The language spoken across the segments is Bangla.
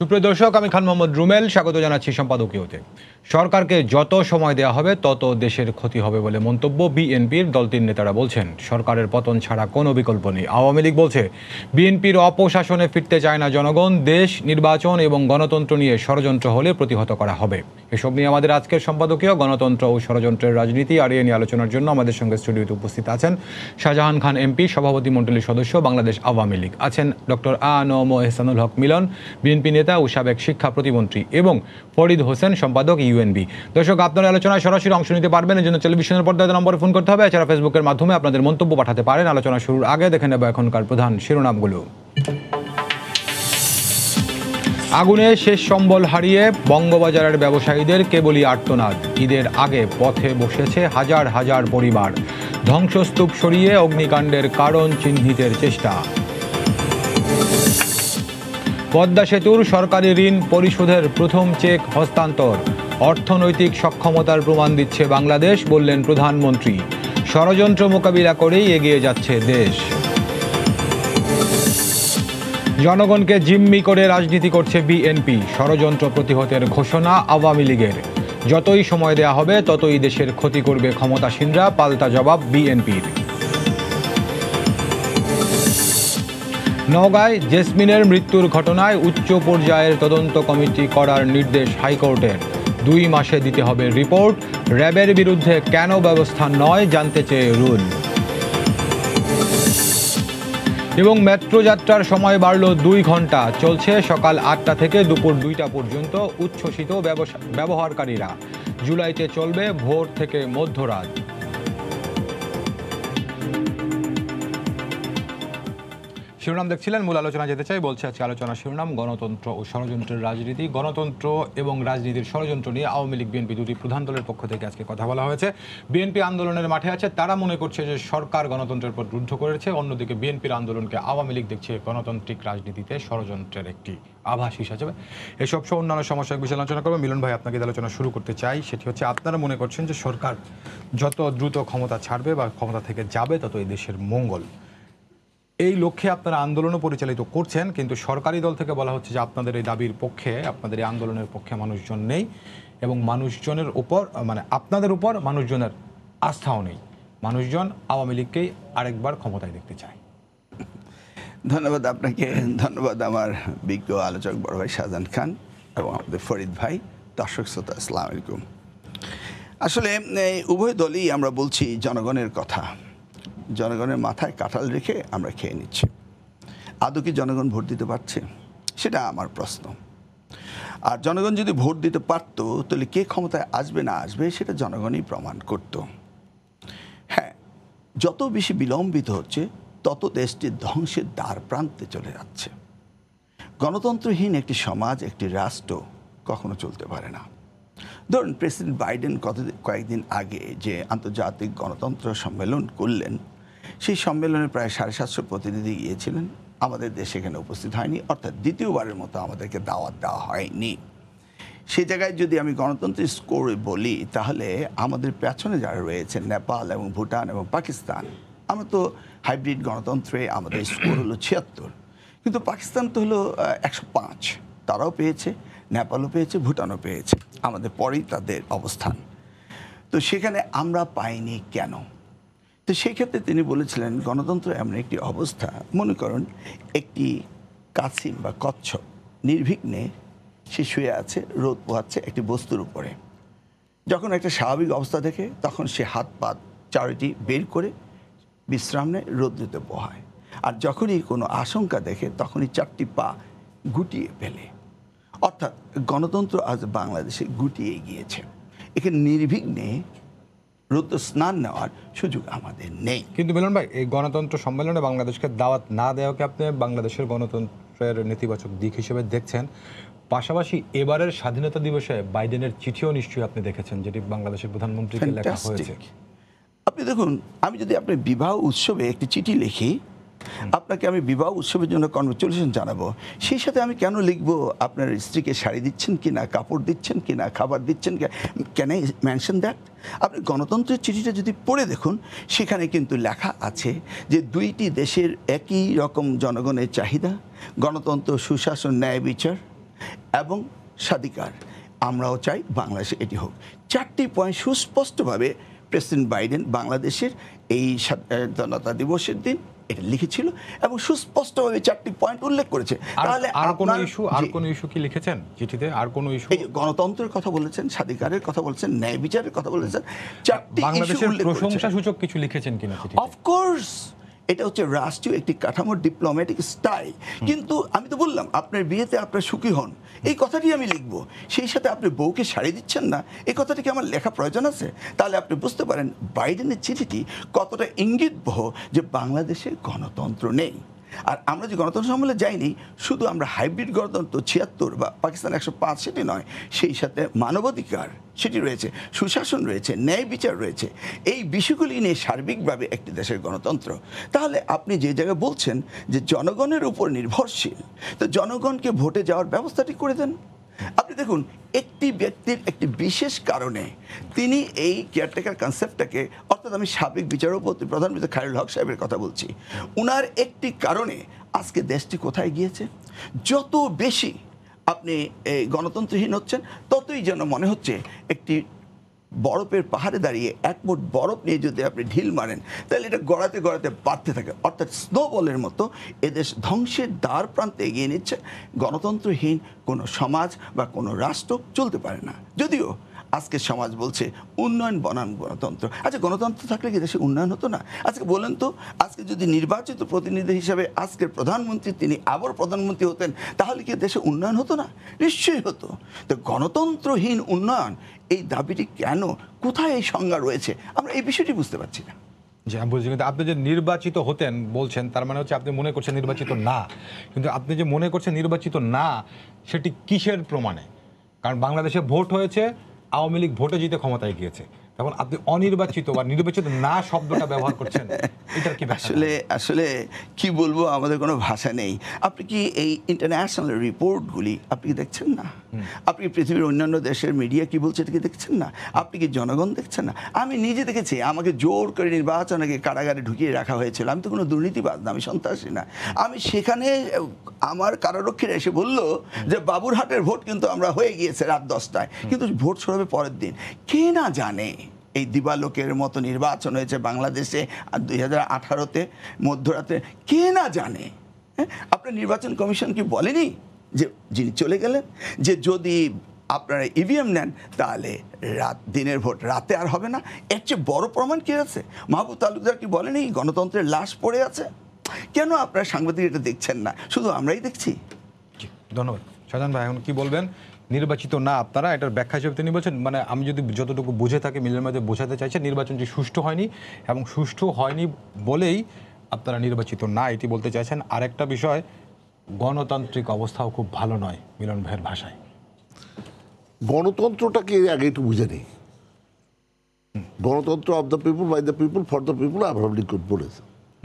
সুপ্রিয় দর্শক, আমি খান মোহাম্মদ রুমেল স্বাগত জানাচ্ছি সম্পাদকীয়তে। সরকারকে যত সময় দেওয়া হবে তত দেশের ক্ষতি হবে বলে মন্তব্য বিএনপির। দলটির নেতারা বলছেন সরকারের পতন ছাড়া কোনো বিকল্প নেই। আওয়ামী লীগ বলছে বিএনপির অপশাসনে ফিরতে চায় না জনগণ, দেশ নির্বাচন এবং গণতন্ত্র নিয়ে ষড়যন্ত্র হলে প্রতিহত করা হবে। এসব নিয়ে আমাদের আজকের সম্পাদকীয় গণতন্ত্র ও ষড়যন্ত্রের রাজনীতি। আর এ নিয়ে আলোচনার জন্য আমাদের সঙ্গে স্টুডিওতে উপস্থিত আছেন শাহজাহান খান এমপি, সভাপতি মণ্ডলীর সদস্য, বাংলাদেশ আওয়ামী লীগ। আছেন ডক্টর আ.ন.ম এহসানুল হক মিলন, বিএনপি নেতা ও সাবেক শিক্ষা প্রতিমন্ত্রী, এবং ফরিদ হোসেন, সম্পাদক ইউএনবি। দর্শক, আপনারা আলোচনায় সরাসরি অংশ নিতে পারবেন। এর জন্য টেলিভিশনের পর্দায় নম্বরে ফোন করতে হবে। এছাড়া ফেসবুকের মাধ্যমে আপনাদের মন্তব্য পাঠাতে পারেন। আলোচনা শুরুর আগে দেখে নেব এখনকার প্রধান শিরোনামগুলো। আগুনে শেষ সম্বল হারিয়ে বঙ্গবাজারের ব্যবসায়ীদের কেবলই আর্তনাদ। ঈদের আগে পথে বসেছে হাজার হাজার পরিবার। ধ্বংসস্তূপ সরিয়ে অগ্নিকাণ্ডের কারণ চিহ্নিতের চেষ্টা। পদ্মা সেতুর সরকারি ঋণ পরিশোধের প্রথম চেক হস্তান্তর। অর্থনৈতিক সক্ষমতার প্রমাণ দিচ্ছে বাংলাদেশ, বললেন প্রধানমন্ত্রী। ষড়যন্ত্র মোকাবিলা করেই এগিয়ে যাচ্ছে দেশ। জনগণকে জিম্মি করে রাজনীতি করছে বিএনপি। ষড়যন্ত্র প্রতিহতের ঘোষণা আওয়ামী লীগের। যতই সময় দেয়া হবে ততই দেশের ক্ষতি করবে ক্ষমতাসীনরা, পাল্টা জবাব বিএনপির। নওগাঁয় জেসমিনের মৃত্যুর ঘটনায় উচ্চ পর্যায়ের তদন্ত কমিটি করার নির্দেশ হাইকোর্টের। 2 মাসে দিতে হবে রিপোর্ট। র্যাবের বিরুদ্ধে কেন ব্যবস্থা নয় জানতে চেয়ে রুল। এবং মেট্রো যাত্রার সময় বাড়ল 2 ঘন্টা। চলছে সকাল 8টা থেকে দুপুর 2টা পর্যন্ত। উচ্ছ্বসিত ব্যবহারকারীরা। জুলাইতে চলবে ভোর থেকে মধ্যরাত। শিরোনাম দেখছিলেন, মূল আলোচনা যেতে চাই। বলছে আজকে আলোচনা শিরোনাম গণতন্ত্র ও ষড়যন্ত্রের রাজনীতি। গণতন্ত্র এবং রাজনীতির ষড়যন্ত্র নিয়ে আওয়ামী লীগ বিএনপি দুটি প্রধান দলের পক্ষ থেকে আজকে কথা বলা হয়েছে। বিএনপি আন্দোলনের মাঠে আছে। তারা মনে করছে যে সরকার গণতন্ত্রের পর রুদ্ধ করেছে। অন্যদিকে বিএনপির আন্দোলনকে আওয়ামী লীগ দেখছে গণতান্ত্রিক রাজনীতিতে ষড়যন্ত্রের একটি আভাস হিসাবে। এসব সহ অন্যান্য সমস্যার বিষয়ে আলোচনা করবো। মিলন ভাই, আপনাকে আলোচনা শুরু করতে চাই। সেটি হচ্ছে, আপনারা মনে করছেন যে সরকার যত দ্রুত ক্ষমতা ছাড়বে বা ক্ষমতা থেকে যাবে তত এই দেশের মঙ্গল। এই লক্ষ্যে আপনারা আন্দোলনও পরিচালিত করছেন, কিন্তু সরকারি দল থেকে বলা হচ্ছে যে আপনাদের এই দাবির পক্ষে, আপনাদের এই আন্দোলনের পক্ষে মানুষজন নেই এবং মানুষজনের উপর, মানে আপনাদের উপর মানুষজনের আস্থাও নেই। মানুষজন আওয়ামী লীগকেই আরেকবার ক্ষমতায় দেখতে চায়। ধন্যবাদ আপনাকে, ধন্যবাদ আমার বিজ্ঞ আলোচক বড় ভাই শাহজাহান খান এবং আমাদের ফরিদ ভাই। দর্শক শ্রোতা, আসসালামু আলাইকুম। আসলে উভয় দলই আমরা বলছি জনগণের কথা। জনগণের মাথায় কাঁঠাল রেখে আমরা খেয়ে নিচ্ছি। আদৌ কি জনগণ ভোট দিতে পারছে? সেটা আমার প্রশ্ন। আর জনগণ যদি ভোট দিতে পারতো তাহলে কে ক্ষমতায় আসবে না আসবে সেটা জনগণই প্রমাণ করত। হ্যাঁ, যত বেশি বিলম্বিত হচ্ছে তত দেশটি ধ্বংসের দ্বার প্রান্তে চলে যাচ্ছে। গণতন্ত্রহীন একটি সমাজ, একটি রাষ্ট্র কখনো চলতে পারে না। ধরুন, প্রেসিডেন্ট বাইডেন কয়েকদিন আগে যে আন্তর্জাতিক গণতন্ত্র সম্মেলন করলেন, সেই সম্মেলনে প্রায় 750 প্রতিনিধি গিয়েছিলেন। আমাদের দেশ সেখানে উপস্থিত হয়নি, অর্থাৎ দ্বিতীয়বারের মতো আমাদেরকে দাওয়াত দেওয়া হয়নি। সেই জায়গায় যদি আমি গণতন্ত্রের স্কোর বলি, তাহলে আমাদের পেছনে যারা রয়েছেন নেপাল এবং ভুটান এবং পাকিস্তান, আমরা তো হাইব্রিড গণতন্ত্রে আমাদের স্কোর হলো 76, কিন্তু পাকিস্তান তো হলো 105। তারাও পেয়েছে, নেপালও পেয়েছে, ভুটানও পেয়েছে, আমাদের পরেই তাদের অবস্থান। তো সেখানে আমরা পাইনি কেন? তো সেক্ষেত্রে তিনি বলেছিলেন গণতন্ত্র এমন একটি অবস্থা, মনে করুন একটি কাছিম বা কচ্ছপ নির্বিঘ্নে সে শুয়ে আছে, রোদ পোহাচ্ছে একটি বস্তুর উপরে। যখন একটা স্বাভাবিক অবস্থা দেখে তখন সে হাত পা চারিটি বের করে বিশ্রাম নেয়, রৌদ্রতে পোহায়। আর যখনই কোনো আশঙ্কা দেখে তখনই 4টি পা গুটিয়ে ফেলে। অর্থাৎ গণতন্ত্র আজ বাংলাদেশে গুটিয়ে গিয়েছে। এখানে নির্বিঘ্নে রৌদ্র স্নান নেওয়ার সুযোগ আমাদের নেই। কিন্তু মিলন ভাই, এই গণতন্ত্র সম্মেলনে বাংলাদেশকে দাওয়াত না দেওয়াকে আপনি বাংলাদেশের গণতন্ত্রের নেতিবাচক দিক হিসেবে দেখছেন। পাশাপাশি এবারের স্বাধীনতা দিবসে বাইডেনের চিঠিও নিশ্চয়ই আপনি দেখেছেন, যেটি বাংলাদেশের প্রধানমন্ত্রীকে লেখা হয়েছে। আপনি দেখুন, আমি যদি আপনার বিবাহ উৎসবে একটি চিঠি লিখি, আপনাকে আমি বিবাহ উৎসবের জন্য কনগ্রাচুলেশন জানাবো, সেই সাথে আমি কেন লিখবো আপনার স্ত্রীকে শাড়ি দিচ্ছেন কিনা, কাপড় দিচ্ছেন কিনা, খাবার দিচ্ছেন কিনা? Can I mention that? আপনি গণতন্ত্রের চিঠিটা যদি পড়ে দেখুন, সেখানে কিন্তু লেখা আছে যে দুইটি দেশের একই রকম জনগণের চাহিদা, গণতন্ত্র, সুশাসন, ন্যায় বিচার এবং স্বাধিকার। আমরাও চাই বাংলাদেশে এটি হোক। 4টি পয়েন্ট সুস্পষ্টভাবে প্রেসিডেন্ট বাইডেন বাংলাদেশের এই স্বাধীনতা দিবসের দিন এটা লিখেছিল এবং সুস্পষ্টভাবে 4টি পয়েন্ট উল্লেখ করেছে। তাহলে আর কোন ইস্যু কি লিখেছেন চিঠিতে? আর কোন ইস্যু? এই গণতন্ত্রের কথা বলেছেন, স্বাধিকারের কথা বলেছেন, ন্যায় বিচারের কথা বলেছেন। 4টি ইস্যু বাংলাদেশের উল্লেখ করেছেন। প্রশংসাসূচক কিছু লিখেছেন কিনা চিঠিতে? অফকোর্স, এটা হচ্ছে রাষ্ট্রীয় একটি কাঠামোর ডিপ্লোম্যাটিক স্টাইল। কিন্তু আমি তো বললাম আপনার বিয়েতে আপনার সুখী হন, এই কথাটি আমি লিখব। সেই সাথে আপনি বউকে শাড়ি দিচ্ছেন না, এই কথাটি কি আমার লেখা প্রয়োজন আছে? তাহলে আপনি বুঝতে পারেন বাইডেনের চিঠিটি কতটা ইঙ্গিতবহ যে বাংলাদেশে গণতন্ত্র নেই। আর আমরা যে গণতন্ত্র সম্মেলনে যাইনি, শুধু আমরা হাইব্রিড গণতন্ত্র 76 বা পাকিস্তান 105 সেটি নয়, সেই সাথে মানবাধিকার সেটি রয়েছে, সুশাসন রয়েছে, ন্যায় বিচার রয়েছে। এই বিষয়গুলি নিয়ে সার্বিকভাবে একটি দেশের গণতন্ত্র। তাহলে আপনি যে জায়গায় বলছেন যে জনগণের উপর নির্ভরশীল, তো জনগণকে ভোটে যাওয়ার ব্যবস্থাটি করে দেন। আপনি দেখুন, একটি ব্যক্তির একটি বিশেষ কারণে তিনি এই কেয়ারটেকার কনসেপ্টটাকে, অর্থাৎ আমি সাবেক বিচারপতি প্রধান বিচারপতি খায়রুল হক সাহেবের কথা বলছি, উনার একটি কারণে আজকে দেশটি কোথায় গিয়েছে। যত বেশি আপনি এই গণতন্ত্রহীন হচ্ছেন, ততই যেন মনে হচ্ছে একটি বরফের পাহাড়ে দাঁড়িয়ে এক মুঠ বরফ নিয়ে যদি আপনি ঢিল মারেন, তাহলে এটা গড়াতে গড়াতে বাড়তে থাকে। অর্থাৎ স্নোবলের মতো এদেশ ধ্বংসের দ্বার প্রান্তে এগিয়ে নিচ্ছে। গণতন্ত্রহীন কোনো সমাজ বা কোনো রাষ্ট্র চলতে পারে না। যদিও আজকে সমাজ বলছে উন্নয়ন বনাম গণতন্ত্র। আচ্ছা, গণতন্ত্র থাকলে কি দেশে উন্নয়ন হতো না? আজকে বলেন তো, আজকে যদি নির্বাচিত প্রতিনিধি হিসাবে আজকের প্রধানমন্ত্রী তিনি আবার প্রধানমন্ত্রী হতেন, তাহলে কি দেশে উন্নয়ন হতো না? নিশ্চয়ই হতো। তো গণতন্ত্রহীন উন্নয়ন, এই দাবিটি কেন, কোথায় এই সংজ্ঞা রয়েছে, আমরা এই বিষয়টি বুঝতে পারছি না। জি, আমি বুঝছি। কিন্তু আপনি যে নির্বাচিত হতেন বলছেন, তার মানে হচ্ছে আপনি মনে করছেন নির্বাচিত না। কিন্তু আপনি যে মনে করছেন নির্বাচিত না, সেটি কিসের প্রমাণে? কারণ বাংলাদেশে ভোট হয়েছে, আওয়ামী লীগ ভোটে জিতে ক্ষমতায় গিয়েছে, তখন আপনি অনির্বাচিত বা নির্বাচিত না শব্দটা ব্যবহার করছেন, এটার কি? আসলে কি বলবো, আমাদের কোনো ভাষা নেই। আপনি কি এই ইন্টারন্যাশনাল রিপোর্টগুলি আপনি কি দেখছেন না? আপনি পৃথিবীর অন্যান্য দেশের মিডিয়া কি বলছে এটা কি দেখছেন না? আপনি কি জনগণ দেখছেন না? আমি নিজে দেখেছি, আমাকে জোর করে নির্বাচনে কারাগারে ঢুকিয়ে রাখা হয়েছিল। আমি তো কোনো দুর্নীতিবাজ না, আমি সন্ত্রাসী না। আমি সেখানে আমার কারারক্ষীরা এসে বলল যে বাবুরহাটের ভোট কিন্তু আমরা হয়ে গিয়েছে রাত 10টায়, কিন্তু ভোট ছড়াবে পরের দিন। কে না জানে এই দিবালোকের মতো নির্বাচন হয়েছে বাংলাদেশে 2018-তে মধ্যরাতে? কে না জানে? আপনার নির্বাচন কমিশন কি বলেনি যে যিনি চলে গেলেন যে যদি আপনারা ইভিএম নেন তাহলে দিনের ভোট রাতে আর হবে না? এর চেয়ে বড় প্রমাণ কি আছে? মাহবুব তালুকদার কি বলেনি গণতন্ত্রের লাশ পড়ে আছে? কেন আপনারা সাংবাদিক এটা দেখছেন না? শুধু আমরাই দেখছি। ধন্যবাদ। শাহজাহান ভাই, এখন কি বলবেন? নির্বাচিত না আপনারা, এটার ব্যাখ্যা হিসেবে তিনি বলছেন, মানে আমি যদি যতটুকু বুঝে থাকি মিলের মধ্যে বোঝাতে চাইছেন নির্বাচনটি সুষ্ঠু হয়নি, এবং সুষ্ঠু হয়নি বলেই আপনারা নির্বাচিত না, এটি বলতে চাইছেন। আরেকটা বিষয়, গণতান্ত্রিক অবস্থাও খুব ভালো নয় মিলন ভাইয়ের ভাষায়। গণতন্ত্রটাকে আগে একটু বুঝে নেই। গণতন্ত্র of the people, by the people, for the people, Abraham Lincoln বলেছে।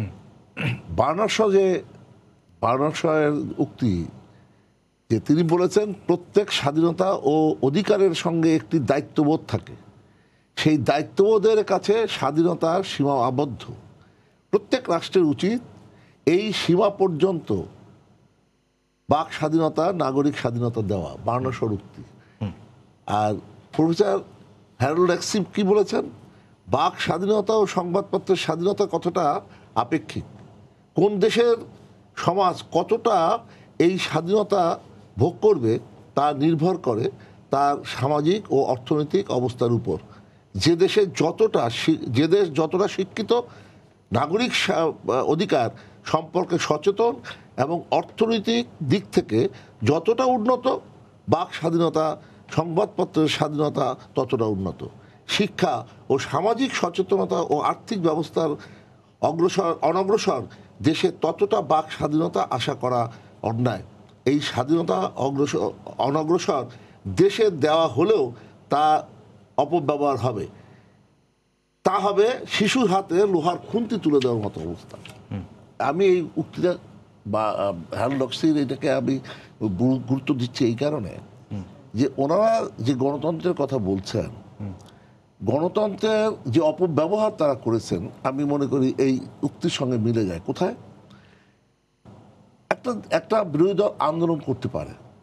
বার্নার শয়ের উক্তি যে তিনি বলেছেন প্রত্যেক স্বাধীনতা ও অধিকারের সঙ্গে একটি দায়িত্ববোধ থাকে, সেই দায়িত্ববোধের কাছে স্বাধীনতার সীমা আবদ্ধ। প্রত্যেক রাষ্ট্রের উচিত এই সীমা পর্যন্ত বাক স্বাধীনতা, নাগরিক স্বাধীনতা দেওয়া, বার্নার শর উক্তি। আর প্রফেসর হ্যারল্ড এক্সিম কি বলেছেন? বাক স্বাধীনতা ও সংবাদপত্রের স্বাধীনতা কতটা আপেক্ষিক, কোন দেশের সমাজ কতটা এই স্বাধীনতা ভোগ করবে তা নির্ভর করে তার সামাজিক ও অর্থনৈতিক অবস্থার উপর। যে দেশ যতটা শিক্ষিত, নাগরিক অধিকার সম্পর্কে সচেতন এবং অর্থনৈতিক দিক থেকে যতটা উন্নত, বাক স্বাধীনতা, সংবাদপত্রের স্বাধীনতা ততটা উন্নত। শিক্ষা ও সামাজিক সচেতনতা ও আর্থিক ব্যবস্থার অনগ্রসর দেশে ততটা বাক স্বাধীনতা আশা করা অন্যায়। এই স্বাধীনতা অনগ্রসর দেশে দেওয়া হলেও তা অপব্যবহার হবে, তা হবে শিশুর হাতে লোহার খুন্তি তুলে দেওয়ার মতো অবস্থা। আমি এই উক্তিটা বা হ্যারল্ড এটাকে আমি গুরুত্ব দিচ্ছি এই কারণে যে ওনারা যে গণতন্ত্রের কথা বলছেন, গণতন্ত্রের যে অপব্যবহার তারা করেছেন, আমি মনে করি এই উক্তির সঙ্গে মিলে যায়। কোথায় একটা বিরোধী দল আন্দোলন করতে পারে,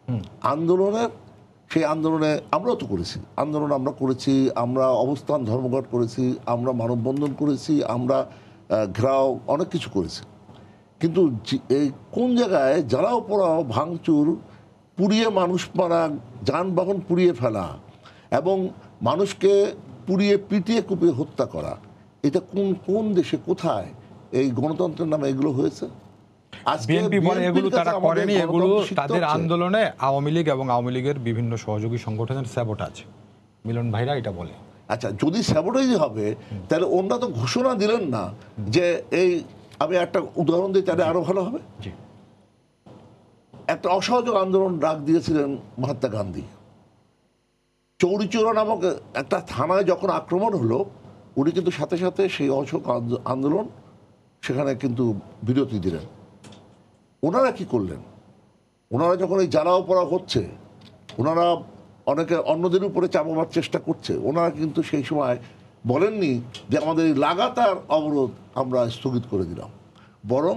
আন্দোলনের সেই আন্দোলনে আমরাও তো করেছি, আন্দোলন আমরা করেছি, আমরা অবস্থান ধর্মঘট করেছি, আমরা মানববন্ধন করেছি, আমরা ঘেরাও অনেক কিছু করেছি। কিন্তু এই কোন জায়গায় জ্বালাও পোড়াও ভাঙচুর, পুড়িয়ে মানুষ মারা, যানবাহন পুড়িয়ে ফেলা এবং মানুষকে পুড়িয়ে পিটিয়ে কুপিয়ে হত্যা করা, এটা কোন কোন দেশে কোথায় এই গণতন্ত্রের নামে এগুলো হয়েছে? বিএনপি বলে এগুলো তারা করেনি, এগুলো তাদের আন্দোলনে আওয়ামী লীগ এবং আওয়ামী লীগের বিভিন্ন সহযোগী সংগঠনের স্যাবোটাজ। মিলন ভাইরা এটা বলে। আচ্ছা, যদি স্যাবোটাইজ হবে তাহলে ওনারা তো ঘোষণা দিলেন না যে এই, আমি একটা উদাহরণ দিই তাহলে আরো ভালো হবে। একটা অসহযোগ আন্দোলন ডাক দিয়েছিলেন মহাত্মা গান্ধী। চৌরিচৌরা নামক একটা থানায় যখন আক্রমণ হলো, উনি কিন্তু সাথে সাথে সেই অসহযোগ আন্দোলন সেখানে কিন্তু বিরতি দিলেন। ওনারা কি করলেন? ওনারা যখন এই জ্বালাও পড়া হচ্ছে, ওনারা অনেকে অন্যদের উপরে চাপাবার চেষ্টা করছে, ওনারা কিন্তু সেই সময় বলেননি যে আমাদের এই লাগাতার অবরোধ আমরা স্থগিত করে দিলাম। বরং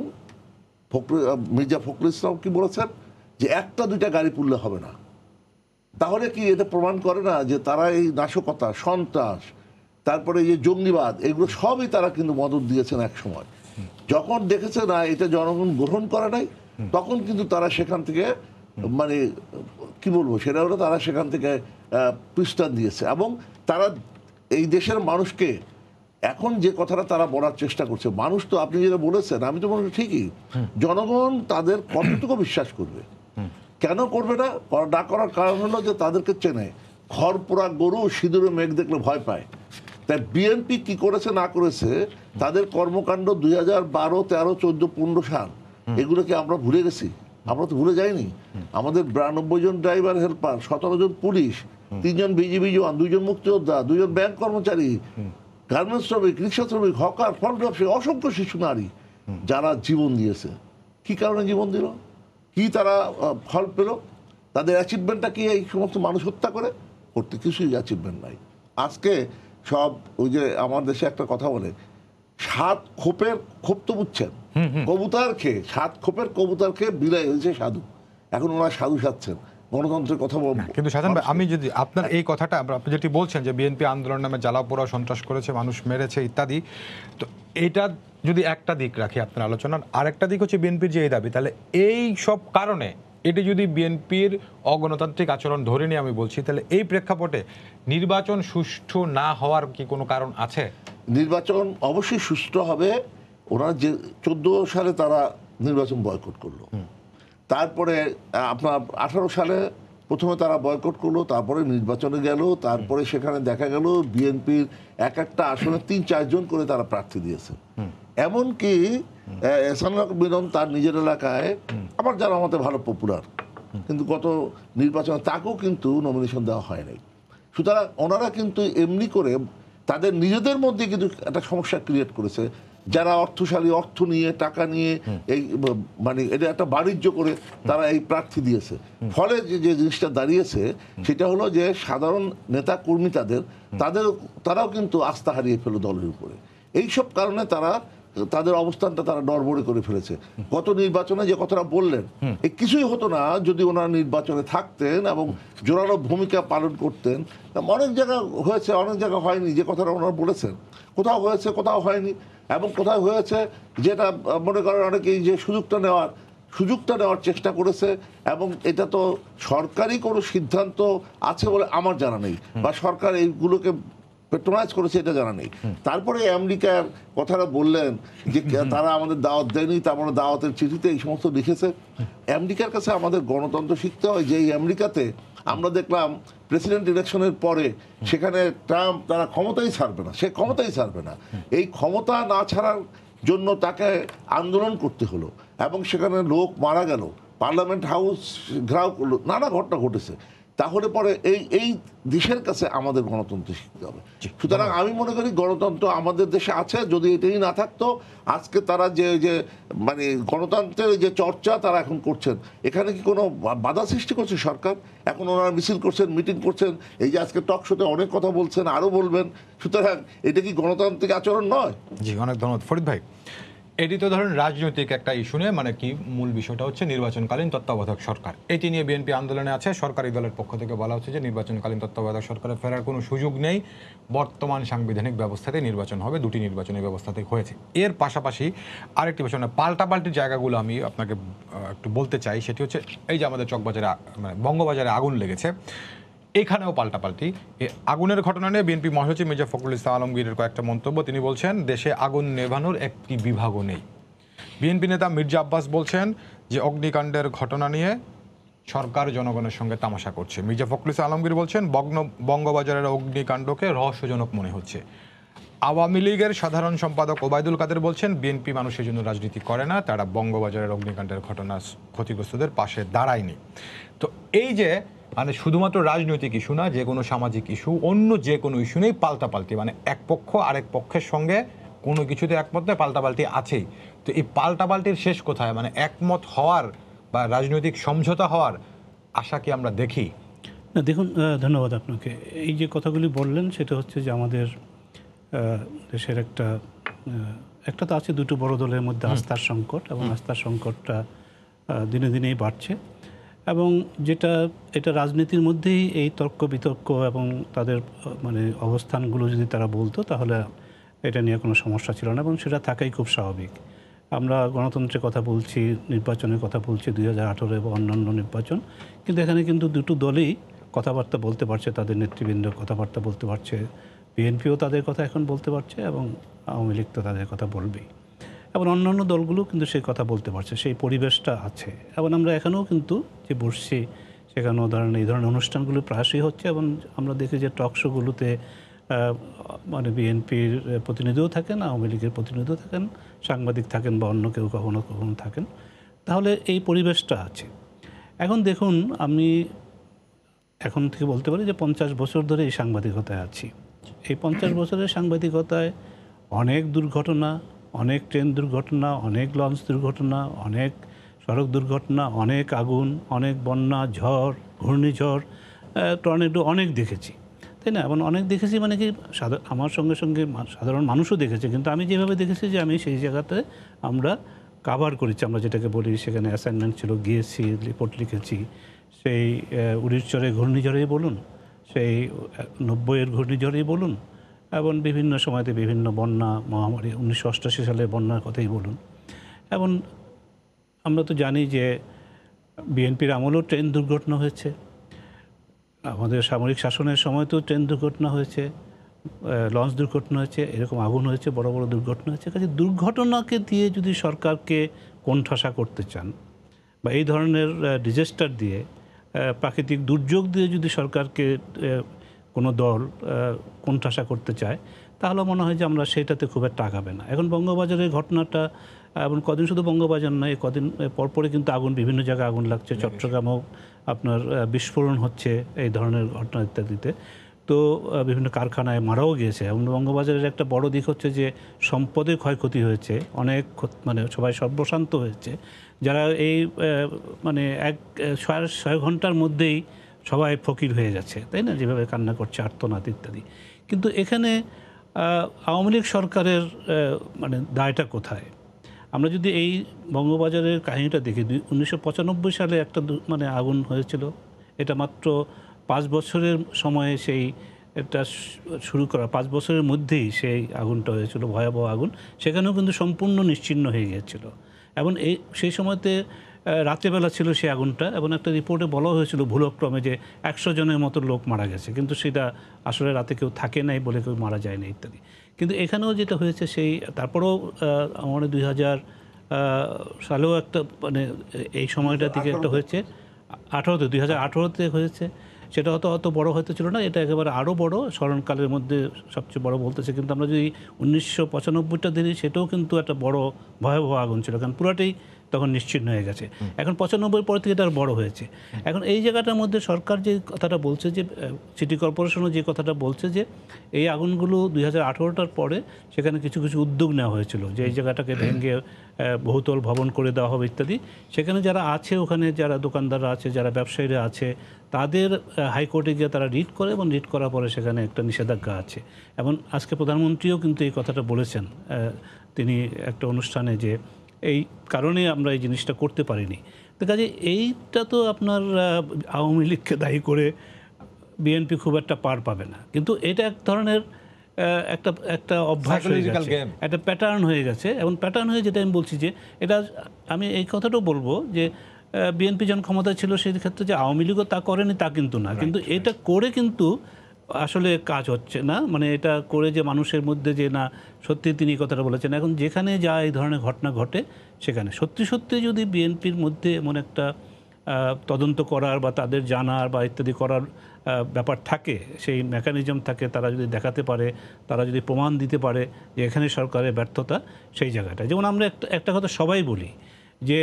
মির্জা ফখরুল ইসলাম কি বলেছেন যে একটা দুইটা গাড়ি পুড়লে হবে না। তাহলে কি এটা প্রমাণ করে না যে তারা এই নাশকতা, সন্ত্রাস, তারপরে এই যে জঙ্গিবাদ, এগুলো সবই তারা কিন্তু মদত দিয়েছেন এক সময়। যখন দেখেছে না এটা জনগণ গ্রহণ করে নাই, তখন কিন্তু তারা সেখান থেকে মানে কি বলবো, সেটা হলো তারা সেখান থেকে পৃষ্ঠান দিয়েছে। এবং তারা এই দেশের মানুষকে এখন যে কথাটা তারা বলার চেষ্টা করছে, মানুষ তো আপনি যেটা বলেছেন আমি তো মনে করি ঠিকই, জনগণ তাদের কতটুকু বিশ্বাস করবে, কেন করবে না? না করার কারণ হলো যে তাদেরকে চেনে। খড় পোড়া গরু সিঁদুরে মেঘ দেখলে ভয় পায়। তাই বিএনপি কি করেছে না করেছে, তাদের কর্মকাণ্ড 2012, 13, 14, 15 সাল, এগুলোকে আমরা ভুলে গেছি? আমরা তো ভুলে যাইনি। আমাদের 92 জন ড্রাইভার হেল্পার, 17 জন পুলিশ, 3 জন বিজিবি জওয়ান, 2 জন মুক্তিযোদ্ধা, 2 জন ব্যাংক কর্মচারী, গার্মেন্টস শ্রমিক, রিক্সা শ্রমিক, হকার, ফল ব্যবসায়ী, অসংখ্য শিশু নারী যারা জীবন দিয়েছে। কি কারণে জীবন দিল? কি তারা ফল পেল? তাদের অ্যাচিভমেন্টটা কি এই সমস্ত মানুষ হত্যা করে? করতে কিছুই অ্যাচিভমেন্ট নাই। আজকে সব ওই যে আমার দেশে একটা কথা বলে, 7 খোপের খোপ তো বুঝছেন, কবুতর খেয়ে 7 খোপের কবুতর খেয়ে বিদায় হয়েছে সাধু। এখন ওনারা সাধু সাচ্ছেন, গণতন্ত্রের কথা বলবো। কিন্তু শাহজাহান ভাই, আমি যদি আপনার এই কথাটা, আপনি যেটি বলছেন যে বিএনপি আন্দোলন নামে জ্বালা পোড়া, সন্ত্রাস করেছে, মানুষ মেরেছে ইত্যাদি, তো এটা যদি একটা দিক রাখি আপনার আলোচনার, আরেকটা দিক হচ্ছে বিএনপির যে এই দাবি, তাহলে এই সব কারণে এটি যদি বিএনপির অগণতান্ত্রিক আচরণ ধরে নিয়ে আমি বলছি, তাহলে এই প্রেক্ষাপটে নির্বাচন সুষ্ঠু না হওয়ার কি কোনো কারণ আছে? নির্বাচন অবশ্যই সুষ্ঠু হবে। ওনারা যে 14 সালে তারা নির্বাচন বয়কট করলো, তারপরে আপনার 18 সালে প্রথমে তারা বয়কট করলো, তারপরে নির্বাচনে গেল, তারপরে সেখানে দেখা গেল বিএনপির এক একটা আসনে 3-4 জন করে তারা প্রার্থী দিয়েছে। এমনকি মিলন তার নিজের এলাকায় আমার জানা মতে ভালো পপুলার, কিন্তু গত নির্বাচনে তাকেও কিন্তু নমিনেশন দেওয়া হয় নাই। সুতরাং ওনারা কিন্তু এমনি করে তাদের নিজেদের মধ্যে কিন্তু একটা সমস্যা ক্রিয়েট করেছে। যারা অর্থশালী, অর্থ নিয়ে, টাকা নিয়ে, এই মানে এটা একটা বাণিজ্য করে তারা এই প্রার্থী দিয়েছে। ফলে যে জিনিসটা দাঁড়িয়েছে সেটা হলো যে সাধারণ নেতা কর্মী তারাও কিন্তু আস্থা হারিয়ে ফেলো দলের উপরে। এইসব কারণে তাদের অবস্থানটা তারা নড়বড়ে করে ফেলেছে। গত নির্বাচনে যে কথাটা বললেন, এই কিছুই হতো না যদি ওনারা নির্বাচনে থাকতেন এবং জোরালো ভূমিকা পালন করতেন। অনেক জায়গা হয়েছে, অনেক জায়গা হয়নি, যে কথাটা ওনারা বলেছেন। কোথাও হয়েছে, কোথাও হয়নি। এবং কোথাও হয়েছে যেটা মনে করেন অনেকেই যে সুযোগটা নেওয়ার চেষ্টা করেছে, এবং এটা তো সরকারি কোনো সিদ্ধান্ত আছে বলে আমার জানা নেই, বা সরকার এইগুলোকে পেট্রোনাইজ করেছে এটা জানা নেই। তারপরে আমেরিকার কথাটা বললেন যে তারা আমাদের দাওয়াত দেয়নি, তারপরে দাওয়াতের চিঠিতে এই সমস্ত লিখেছে। আমেরিকার কাছে আমাদের গণতন্ত্র শিখতে হয়। যে এই আমেরিকাতে আমরা দেখলাম প্রেসিডেন্ট ইলেকশনের পরে সেখানে ট্রাম্প তারা ক্ষমতাই ছাড়বে না। এই ক্ষমতা না ছাড়ার জন্য তাকে আন্দোলন করতে হলো, এবং সেখানে লোক মারা গেল, পার্লামেন্ট হাউস ঘেরাও করলো, নানা ঘটনা ঘটেছে। তাহলে পরে এই দেশের কাছে আমাদের গণতন্ত্র শিখতে হবে। সুতরাং আমি মনে করি গণতন্ত্র আমাদের দেশে আছে। যদি এটাই না থাকতো, আজকে তারা যে মানে গণতন্ত্রের যে চর্চা তারা এখন করছেন, এখানে কি কোনো বাধা সৃষ্টি করছে সরকার? এখন ওনারা মিছিল করছেন, মিটিং করছেন, এই যে আজকে টক শোতে অনেক কথা বলছেন, আরও বলবেন। সুতরাং এটা কি গণতান্ত্রিক আচরণ নয়? জি, অনেক ধন্যবাদ ফরিদ ভাই। এটি তো ধরুন রাজনৈতিক একটা ইস্যু নিয়ে, মানে কি মূল বিষয়টা হচ্ছে নির্বাচনকালীন তত্ত্বাবধায়ক সরকার, এটি নিয়ে বিএনপি আন্দোলনে আছে। সরকারি দলের পক্ষ থেকে বলা হচ্ছে যে নির্বাচনকালীন তত্ত্বাবধায়ক সরকারের ফেরার কোনো সুযোগ নেই, বর্তমান সাংবিধানিক ব্যবস্থাতে নির্বাচন হবে, দুটি নির্বাচনী ব্যবস্থাতে হয়েছে। এর পাশাপাশি আরেকটি বিষয়, মানে পাল্টাপাল্টির জায়গাগুলো আমি আপনাকে একটু বলতে চাই, সেটি হচ্ছে এই যে আমাদের চকবাজারে মানে বঙ্গবাজারে আগুন লেগেছে, এখানেও পাল্টাপাল্টি। আগুনের ঘটনা নিয়ে বিএনপি মহাসচিব মির্জা ফখরুল ইসলাম আলমগীরের কয়েকটা মন্তব্য। তিনি বলছেন দেশে আগুন নেভানোর একটি বিভাগও নেই। বিএনপি নেতা মির্জা আব্বাস বলছেন যে অগ্নিকাণ্ডের ঘটনা নিয়ে সরকার জনগণের সঙ্গে তামাশা করছে। মির্জা ফখরুল ইসলাম আলমগীর বলছেন বঙ্গবাজারের অগ্নিকাণ্ডকে রহস্যজনক মনে হচ্ছে। আওয়ামী লীগের সাধারণ সম্পাদক ওবায়দুল কাদের বলছেন বিএনপি মানুষের জন্য রাজনীতি করে না, তারা বঙ্গবাজারের অগ্নিকাণ্ডের ঘটনা ক্ষতিগ্রস্তদের পাশে দাঁড়ায়নি। তো এই যে মানে শুধুমাত্র রাজনৈতিক ইস্যু না, যে কোনো সামাজিক ইস্যু, অন্য যে কোনো ইস্যু নেই পাল্টাপাল্টি, মানে এক পক্ষ আরেক পক্ষের সঙ্গে কোনো কিছুতে একমত নয়, পাল্টাপাল্টি আছেই। তো এই পাল্টাপাল্টির শেষ কোথায়? মানে একমত হওয়ার বা রাজনৈতিক সমঝোতা হওয়ার আশা কি আমরা দেখি? না দেখুন, ধন্যবাদ আপনাকে। এই যে কথাগুলি বললেন সেটা হচ্ছে যে আমাদের দেশের একটা তো আছে দুটো বড় দলের মধ্যে আস্থার সংকট, এবং আস্থার সংকটটা দিনে দিনেই বাড়ছে, এবং এটা রাজনীতির মধ্যেই এই তর্ক বিতর্ক এবং তাদের মানে অবস্থানগুলো যদি তারা বলতো তাহলে এটা নিয়ে কোনো সমস্যা ছিল না, এবং সেটা থাকাই খুব স্বাভাবিক। আমরা গণতন্ত্রের কথা বলছি, নির্বাচনের কথা বলছি, 2018 এবং অন্যান্য নির্বাচন, কিন্তু এখানে কিন্তু দুটো দলই কথাবার্তা বলতে পারছে, তাদের নেতৃবৃন্দ কথাবার্তা বলতে পারছে, বিএনপিও তাদের কথা এখন বলতে পারছে, এবং আওয়ামী লীগ তো তাদের কথা বলবেই, এবং অন্যান্য দলগুলো কিন্তু সেই কথা বলতে পারছে, সেই পরিবেশটা আছে। এবং আমরা এখানেও কিন্তু যে বসছি সেখানেও ধরেন এই ধরনের অনুষ্ঠানগুলো প্রায়শই হচ্ছে, এবং আমরা দেখি যে টক শোগুলোতে মানে বিএনপির প্রতিনিধিও থাকেন, আওয়ামী লীগের প্রতিনিধিও থাকেন, সাংবাদিক থাকেন বা অন্য কেউ কখনো কখনো থাকেন। তাহলে এই পরিবেশটা আছে। এখন দেখুন, আমি এখন থেকে বলতে পারি যে 50 বছর ধরে এই সাংবাদিকতায় আছি। এই 50 বছরের সাংবাদিকতায় অনেক দুর্ঘটনা, অনেক ট্রেন দুর্ঘটনা, অনেক লঞ্চ দুর্ঘটনা, অনেক সড়ক দুর্ঘটনা, অনেক আগুন, অনেক বন্যা, ঝড়, ঘূর্ণিঝড়, টর্নেডো অনেক দেখেছি, তাই না? এবং অনেক দেখেছি মানে কি আমার সঙ্গে সঙ্গে সাধারণ মানুষও দেখেছে, কিন্তু আমি যেভাবে দেখেছি যে আমি সেই জায়গাতে আমরা কাভার করেছি, আমরা যেটাকে বলি, সেখানে অ্যাসাইনমেন্ট ছিল, গিয়েছি, রিপোর্ট লিখেছি। সেই উড়িষ্যরের ঘূর্ণিঝড়েই বলুন, সেই 90-এর ঘূর্ণিঝড়েই বলুন, এবং বিভিন্ন সময়তে বিভিন্ন বন্যা, মহামারী, 1988 সালে বন্যার কথাই বলুন। এবং আমরা তো জানি যে বিএনপির আমলেও ট্রেন দুর্ঘটনা হয়েছে, আমাদের সামরিক শাসনের সময় তো ট্রেন দুর্ঘটনা হয়েছে, লঞ্চ দুর্ঘটনা হয়েছে, এরকম আগুন হয়েছে, বড় বড় দুর্ঘটনা হয়েছে। কাজে দুর্ঘটনাকে দিয়ে যদি সরকারকে কোণঠাসা করতে চান, বা এই ধরনের ডিজাস্টার দিয়ে, প্রাকৃতিক দুর্যোগ দিয়ে যদি সরকারকে কোনো দল কোণঠাসা করতে চায়, তাহলে মনে হয় যে আমরা সেটাতে খুব একটা আগাবে না। এখন বঙ্গবাজারের ঘটনাটা, এবং কদিন শুধু বঙ্গবাজার নয়, কদিন পরপরই কিন্তু আগুন, বিভিন্ন জায়গায় আগুন লাগছে, চট্টগ্রামেও আপনার বিস্ফোরণ হচ্ছে এই ধরনের ঘটনা ইত্যাদিতে। তো বিভিন্ন কারখানায় মারাও গিয়েছে। এবং বঙ্গবাজারের একটা বড় দিক হচ্ছে যে সম্পদের ক্ষয়ক্ষতি হয়েছে, অনেক মানে সবাই সর্বশান্ত হয়েছে, যারা এই মানে 6 ঘন্টার মধ্যেই সবাই ফকির হয়ে যাচ্ছে, তাই না? যেভাবে কান্না করছে, আর্তনাদ ইত্যাদি। কিন্তু এখানে আওয়ামী লীগ সরকারের মানে দায়টা কোথায়? আমরা যদি এই বঙ্গবাজারের কাহিনীটা দেখি, 1995 সালে একটা মানে আগুন হয়েছিল, এটা মাত্র 5 বছরের সময়ে সেই এটা শুরু করা, 5 বছরের মধ্যেই সেই আগুনটা হয়েছিল, ভয়াবহ আগুন। সেখানেও কিন্তু সম্পূর্ণ নিশ্চিহ্ন হয়ে গিয়েছিল, এবং সেই সময়তে রাতেবেলা ছিল সেই আগুনটা, এবং একটা রিপোর্টে বলা হয়েছিল ভুলক্রমে যে 100 জনের মতো লোক মারা গেছে, কিন্তু সেটা আসলে রাতে কেউ থাকে নাই বলে কেউ মারা যায় না ইত্যাদি। কিন্তু এখানেও যেটা হয়েছে সেই তারপরেও আমাদের 2000 সালেও একটা মানে এই সময়টা থেকে একটা হয়েছে, 2018-তে হয়েছে। সেটা অত বড় হয়তো ছিল না, এটা একেবারে আরও বড়, স্মরণকালের মধ্যে সবচেয়ে বড় বলতেছে। কিন্তু আমরা যদি 1995টা ধরি, সেটাও কিন্তু একটা বড় ভয়াবহ আগুন ছিল, কারণ পুরাটাই তখন নিশ্চিহ্ন হয়ে গেছে। এখন 95 পর থেকে এটা আর বড় হয়েছে। এখন এই জায়গাটার মধ্যে সরকার যে কথাটা বলছে, যে সিটি কর্পোরেশনও যে কথাটা বলছে, যে এই আগুনগুলো 2018টার পরে সেখানে কিছু কিছু উদ্যোগ নেওয়া হয়েছিল, যে এই জায়গাটাকে ভেঙে বহুতল ভবন করে দেওয়া হবে ইত্যাদি। সেখানে যারা আছে, ওখানে যারা দোকানদাররা আছে, যারা ব্যবসায়ীরা আছে, তাদের হাইকোর্টে গিয়ে তারা রিট করে, এবং রিট করার পরে সেখানে একটা নিষেধাজ্ঞা আছে। এবং আজকে প্রধানমন্ত্রীও কিন্তু এই কথাটা বলেছেন তিনি একটা অনুষ্ঠানে যে এই কারণে আমরা এই জিনিসটা করতে পারিনি। তো কাজে এইটা তো আপনার আওয়ামী লীগকে দায়ী করে বিএনপি খুব একটা পার পাবে না, কিন্তু এটা এক ধরনের একটা অভ্যাস হয়ে গেছে, একটা প্যাটার্ন হয়ে গেছে। এবং প্যাটার্ন হয়ে যেটা আমি বলছি যে এটা আমি এই কথাটাও বলবো যে বিএনপি যখন ক্ষমতায় ছিল সেই ক্ষেত্রে যে আওয়ামী লীগও তা করেনি তা কিন্তু না, কিন্তু এটা করে কিন্তু আসলে কাজ হচ্ছে না। মানে এটা করে যে মানুষের মধ্যে যে না সত্যি তিনি কথাটা বলেছেন, এখন যেখানে যা এই ধরনের ঘটনা ঘটে সেখানে সত্যি সত্যি যদি বিএনপির মধ্যে এমন একটা তদন্ত করার বা তাদের জানার বা ইত্যাদি করার ব্যাপার থাকে, সেই মেকানিজম থাকে, তারা যদি দেখাতে পারে, তারা যদি প্রমাণ দিতে পারে যে এখানে সরকারের ব্যর্থতা সেই জায়গাটা। যেমন আমরা একটা কথা সবাই বলি যে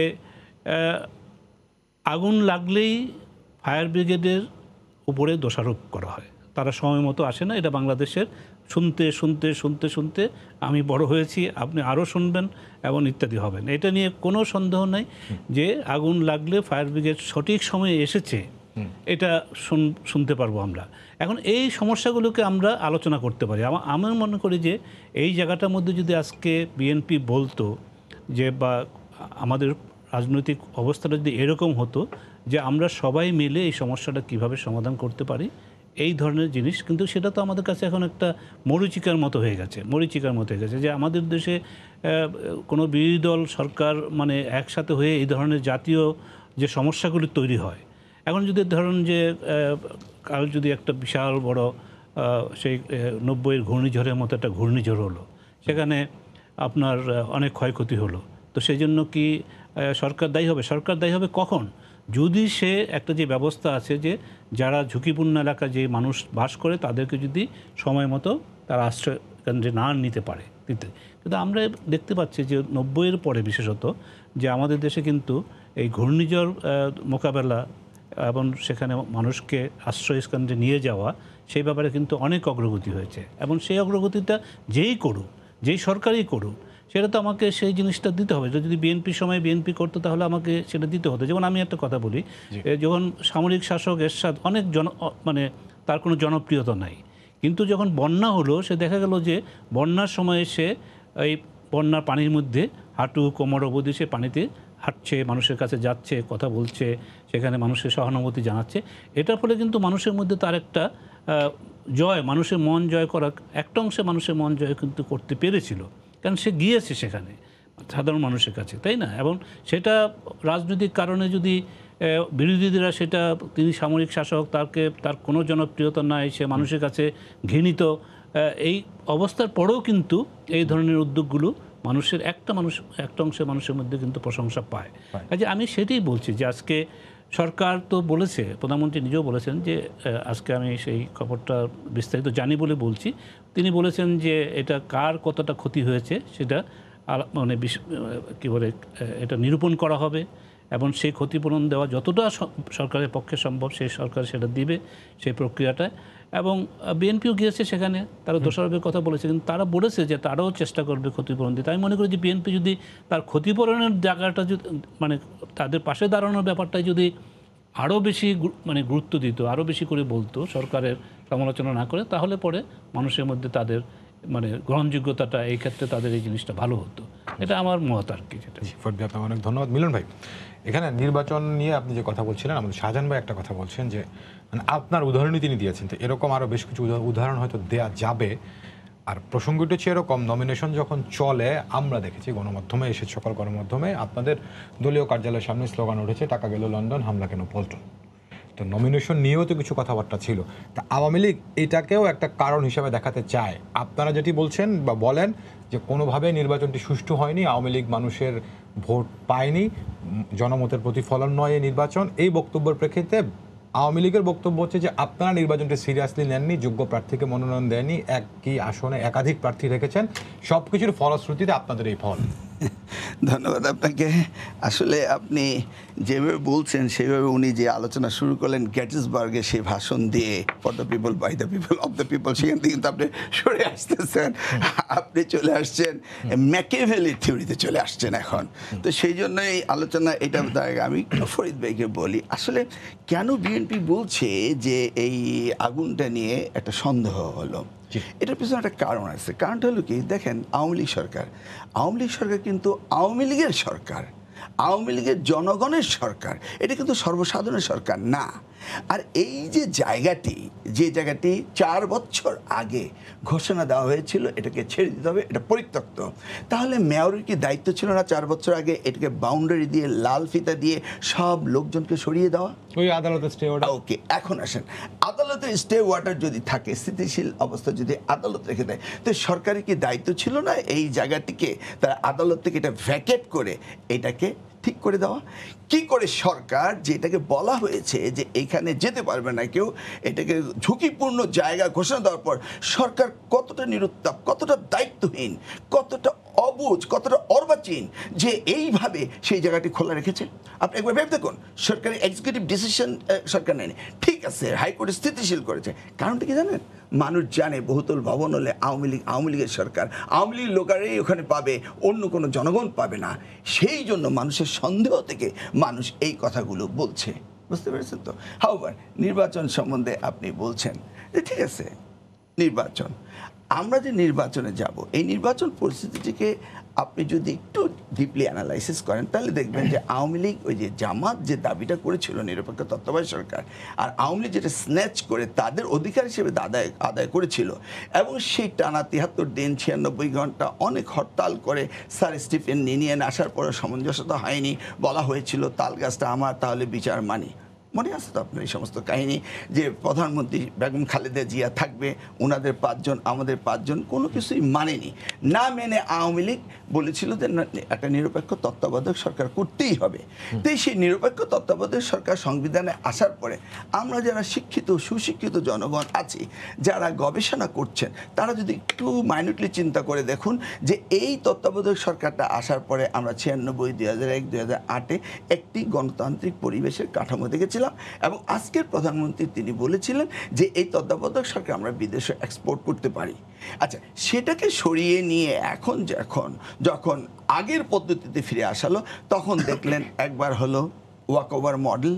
আগুন লাগলেই ফায়ার ব্রিগেডের উপরে দোষারোপ করা হয়, তারা সময় মতো আসে না। এটা বাংলাদেশের শুনতে শুনতে শুনতে শুনতে আমি বড় হয়েছি, আপনি আরও শুনবেন এবং ইত্যাদি হবেন। এটা নিয়ে কোনো সন্দেহ নাই যে আগুন লাগলে ফায়ার ব্রিগেড সঠিক সময়ে এসেছে, এটা শুনতে পারবো আমরা। এখন এই সমস্যাগুলোকে আমরা আলোচনা করতে পারি। আমি মনে করি যে এই জায়গাটার মধ্যে যদি আজকে বিএনপি বলতো যে বা আমাদের রাজনৈতিক অবস্থাটা যদি এরকম হতো যে আমরা সবাই মিলে এই সমস্যাটা কিভাবে সমাধান করতে পারি, এই ধরনের জিনিস, কিন্তু সেটা তো আমাদের কাছে এখন একটা মরীচিকার মতো হয়ে গেছে, যে আমাদের দেশে কোনো বিরোধী দল সরকার মানে একসাথে হয়ে এই ধরনের জাতীয় যে সমস্যাগুলি তৈরি হয়। এখন যদি ধরুন যে কাল যদি একটা বিশাল বড় সেই 90-এর ঘূর্ণিঝড়ের মতো একটা ঘূর্ণিঝড় হলো, সেখানে আপনার অনেক ক্ষয়ক্ষতি হলো, তো সেই জন্য কি সরকার দায়ী হবে? সরকার দায়ী হবে কখন? যদি সে একটা যে ব্যবস্থা আছে যে যারা ঝুঁকিপূর্ণ এলাকায় যে মানুষ বাস করে তাদেরকে যদি সময় মতো তারা আশ্রয় কেন্দ্রে না নিতে পারে। কিন্তু আমরা দেখতে পাচ্ছি যে 90-এর পরে বিশেষত যে আমাদের দেশে কিন্তু এই ঘূর্ণিঝড় মোকাবেলা এবং সেখানে মানুষকে আশ্রয় কেন্দ্রে নিয়ে যাওয়া, সেই ব্যাপারে কিন্তু অনেক অগ্রগতি হয়েছে। এবং সেই অগ্রগতিটা যেই সরকারই করুক সেটা তো আমাকে সেই জিনিসটা দিতে হবে। যদি বিএনপির সময় বিএনপি করতো তাহলে আমাকে সেটা দিতে হতো। যেমন আমি একটা কথা বলি, যখন সামরিক শাসক এরশাদ অনেক মানে তার কোনো জনপ্রিয়তা নাই, কিন্তু যখন বন্যা হলো সে দেখা গেল যে বন্যার সময় সে এই বন্যার পানির মধ্যে হাঁটু কোমর অবধি সে পানিতে হাঁটছে, মানুষের কাছে যাচ্ছে, কথা বলছে, সেখানে মানুষের সহানুভূতি জানাচ্ছে। এটার ফলে কিন্তু মানুষের মধ্যে তার একটা জয়, মানুষের মন জয় করা, একটা অংশে মানুষের মন জয় কিন্তু করতে পেরেছিল, কারণ সে গিয়েছে সেখানে সাধারণ মানুষের কাছে, তাই না? এবং সেটা রাজনৈতিক কারণে যদি বিরোধীরা সেটা, তিনি সামরিক শাসক, তার কোনো জনপ্রিয়তা নাই, সে মানুষের কাছে ঘৃণিত, এই অবস্থার পরেও কিন্তু এই ধরনের উদ্যোগগুলো একটা অংশের মানুষের মধ্যে কিন্তু প্রশংসা পায়। কাজে আমি সেটাই বলছি যে আজকে সরকার তো বলেছে, প্রধানমন্ত্রী নিজেও বলেছেন যে আজকে আমি সেই খবরটা বিস্তারিত জানি বলে বলছি, তিনি বলেছেন যে এটা কার কতটা ক্ষতি হয়েছে সেটা মানে কী বলে এটা নিরূপণ করা হবে এবং সেই ক্ষতিপূরণ দেওয়া যতটা সরকারের পক্ষে সম্ভব সেই সরকার সেটা দিবে সেই প্রক্রিয়াটায়। এবং বিএনপিও গিয়েছে সেখানে, তারা দোষারোপের কথা বলেছে, কিন্তু তারা বলেছে যে তারাও চেষ্টা করবে ক্ষতিপূরণ দিতে। আমি মনে করি যে বিএনপি যদি তার ক্ষতিপূরণের জায়গাটা যদি মানে তাদের পাশে দাঁড়ানোর ব্যাপারটাই যদি আরও বেশি মানে গুরুত্ব দিত, আরও বেশি করে বলতো, সরকারের সমালোচনা না করে, তাহলে পরে মানুষের মধ্যে তাদের মানে গ্রহণযোগ্যতাটা এই ক্ষেত্রে তাদের এই জিনিসটা ভালো হতো। এটা আমার মত আর কি। যেটা ফরিদ, আপনাকে অনেক ধন্যবাদ। মিলন ভাই, এখানে নির্বাচন নিয়ে আপনি যে কথা বলছিলেন, আমাদের শাহজাহান ভাই একটা কথা বলছেন যে মানে আপনার উদাহরণই তিনি দিয়েছেন, তো এরকম আরও বেশ কিছু উদাহরণ হয়তো দেয়া যাবে। আর প্রসঙ্গটি হচ্ছে এরকম, নমিনেশন যখন চলে আমরা দেখেছি গণমাধ্যমে এসেছে, সকল গণমাধ্যমে আপনাদের দলীয় কার্যালয়ের সামনে স্লোগান উঠেছে, টাকা গেল লন্ডন, হামলা কেন পল্টন। তো নমিনেশন নিয়েও তো কিছু কথাবার্তা ছিল। তা আওয়ামী লীগ এটাকেও একটা কারণ হিসাবে দেখাতে চায়। আপনারা যেটি বলছেন বা বলেন যে কোনোভাবে নির্বাচনটি সুষ্ঠু হয়নি, আওয়ামী লীগ মানুষের ভোট পায়নি, জনমতের প্রতিফলন নয় এই নির্বাচন, এই বক্তব্যের প্রেক্ষিতে আওয়ামী লীগের বক্তব্য হচ্ছে যে আপনারা নির্বাচনটি সিরিয়াসলি নেননি, যোগ্য প্রার্থীকে মনোনয়ন দেননি, একই আসনে একাধিক প্রার্থী রেখেছেন, সব কিছুর ফলশ্রুতিতে আপনাদের এই ফল। ধন্যবাদ আপনাকে। আসলে আপনি যেভাবে বলছেন সেভাবে উনি যে আলোচনা শুরু করলেন গ্যাটিসবার্গে সেই ভাষণ দিয়ে, for the people, by the people, of the people, সেখান থেকে কিন্তু আপনি সরে আসতেছেন, আপনি চলে আসছেন ম্যাকিয়াভেলি থিওরিতে চলে আসছেন এখন। তো সেই জন্য এই আলোচনা এটা আমি ফরিদ ভাইকে বলি, আসলে কেন বিএনপি বলছে যে এই আগুনটা নিয়ে একটা সন্দেহ হলো, এটার পিছনে একটা কারণ আছে। কারণটা হলো কি, দেখেন আওয়ামী লীগ সরকার, আওয়ামী লীগ সরকার কিন্তু আওয়ামী লীগের সরকার, আওয়ামী লীগের জনগণের সরকার, এটা কিন্তু সর্বসাধারণের সরকার না। আর এই যে জায়গাটি 4 বছর আগে ঘোষণা দেওয়া হয়েছিল এটাকে ছেড়ে দিতে হবে, এটা পরিত্যক্ত, তাহলে মেয়রের কি দায়িত্ব ছিল না 4 বছর আগে এটাকে বাউন্ডারি দিয়ে লাল ফিতা দিয়ে সব লোকজনকে সরিয়ে দেওয়া? ওই আদালতের স্টে অর্ডার। ওকে, এখন আসেন, আদালতের স্টে ওয়াটার যদি থাকে, স্থিতিশীল অবস্থা যদি আদালত রেখে দেয়, তো সরকারের কি দায়িত্ব ছিল না এই জায়গাটিকে তারা আদালত থেকে এটা ভ্যাকেট করে এটাকে ঠিক করে দেওয়া? কি করে সরকার, যেটাকে বলা হয়েছে যে এখানে যেতে পারবে না কেউ, এটাকে ঝুঁকিপূর্ণ জায়গা ঘোষণা দেওয়ার পর সরকার কতটা নিরুত্তাপ, কতটা দায়িত্বহীন, কতটা অবুঝ, কতটা অর্বাচীন যে এইভাবে সেই জায়গাটি খোলা রেখেছে? আপনি একবার ভেবে দেখুন, সরকারি এক্সিকিউটিভ ডিসিশন সরকার নেয়নি, ঠিক আছে, হাইকোর্টে স্থিতিশীল করেছে, কারণটা কি জানেন? মানুষ জানে বহুতল ভবন হলে আওয়ামী লীগের সরকার, আওয়ামী লীগ লোকারাই ওখানে পাবে, অন্য কোনো জনগণ পাবে না। সেই জন্য মানুষের সন্দেহ থেকে মানুষ এই কথাগুলো বলছে, বুঝতে পেরেছেন তো? হাউবার নির্বাচন সম্বন্ধে আপনি বলছেন যে ঠিক আছে নির্বাচন, আমরা যে নির্বাচনে যাব, এই নির্বাচন পরিস্থিতিটিকে আপনি যদি একটু ডিপলি অ্যানালাইসিস করেন তাহলে দেখবেন যে আওয়ামী লীগ ওই যে জামাত যে দাবিটা করেছিল নিরপেক্ষ তত্ত্বাবধায়ক সরকার, আর আওয়ামী লীগ যেটা স্ন্যাচ করে তাদের অধিকার হিসেবে আদায় করেছিল, এবং সেই টানা 73 দিন 96 ঘন্টা অনেক হরতাল করে স্যার স্টিফেন নিনিয়েন আসার পরে সামঞ্জস্যতা হয়নি, বলা হয়েছিল তাল গাছটা আমার, তাহলে বিচার মানি। মনে আছে তো আপনার এই সমস্ত কাহিনী যে প্রধানমন্ত্রী বেগম খালেদা জিয়া থাকবে, ওনাদের 5 জন আমাদের 5 জন, কোনো কিছুই মানেনি, না মেনে আওয়ামী লীগ বলেছিল যে একটা নিরপেক্ষ তত্ত্বাবধায়ক সরকার করতেই হবে। তো সেই নিরপেক্ষ তত্ত্বাবধায়ক সরকার সংবিধানে আসার পরে আমরা যারা শিক্ষিত সুশিক্ষিত জনগণ আছি, যারা গবেষণা করছেন, তারা যদি একটু মাইনুটলি চিন্তা করে দেখুন যে এই তত্ত্বাবধায়ক সরকারটা আসার পরে আমরা 96, 2001, 2008 একটি গণতান্ত্রিক পরিবেশের কাঠামো দেখেছি, এবং আজকের প্রধানমন্ত্রী তিনি বলেছিলেন যে এই তত্ত্বাবধায়ক সরকার আমরা বিদেশে এক্সপোর্ট করতে পারি। আচ্ছা, সেটাকে সরিয়ে নিয়ে এখন যখন আগের পদ্ধতিতে ফিরে আসালো, তখন দেখলেন একবার হলো ওয়াকওভার মডেল,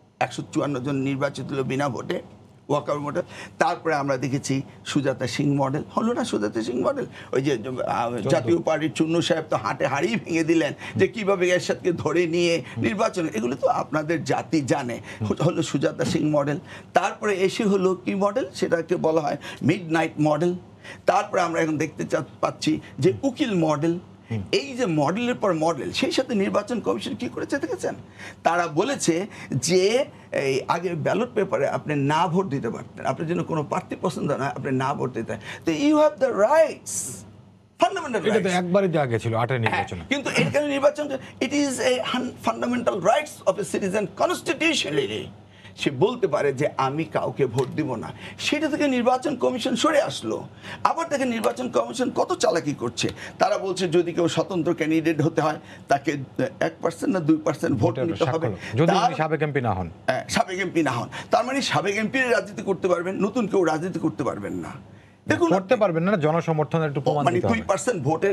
154 জন নির্বাচিত হলো বিনা ভোটে, ওয়াকওভার মডেল। তারপরে আমরা দেখেছি সুজাতা সিং মডেল, হলো না সুজাতা সিং মডেল? ওই যে জাতীয় পার্টির চুন্নু সাহেব তো হাটে হাড়ি ভেঙে দিলেন যে কীভাবে এরশাদকে ধরে নিয়ে নির্বাচন, এগুলো তো আপনাদের জাতি জানে, হলো সুজাতা সিং মডেল। তারপরে এসে হলো কি মডেল, সেটাকে বলা হয় মিড নাইট মডেল। তারপরে আমরা এখন দেখতে পাচ্ছি যে উকিল মডেল। এই যে মডেলের পর মডেল, সেই সাথে নির্বাচন কমিশন কি করেছে দেখেছেন? তারা বলেছে যে এই আগে ব্যালট পেপারে আপনি না ভোট দিতে পারতেন, আপনার জন্য কোনো প্রার্থী পছন্দ নয়, আপনি না ভোট দিতে, তো you have the rights, fundamental rights. এটা একবারই দেওয়া গেছিল 8 নির্বাচনে, কিন্তু এখানে নির্বাচন it is a fundamental rights of a citizen constitutionally. সে বলতে পারে যে আমি কাউকে ভোট দিব না, সেটা থেকে নির্বাচন কমিশন সরে আসলো। আবার দেখেন নির্বাচন কমিশন কত চালাকি করছে, তারা বলছে যদি কেউ স্বতন্ত্র ক্যান্ডিডেট হতে হয় তাকে 1% না 2% ভোট নিতে হবে, যদি সাবেক এমপি না হন। সাবেক এমপি না হন, তার মানে সাবেক এমপি রাজনীতি করতে পারবেন, নতুন কেউ রাজনীতি করতে পারবেন না। দেখুন করতে পারবেন না, জনসমর্থনের একটু প্রমাণ দিতে হবে, 2% ভোটের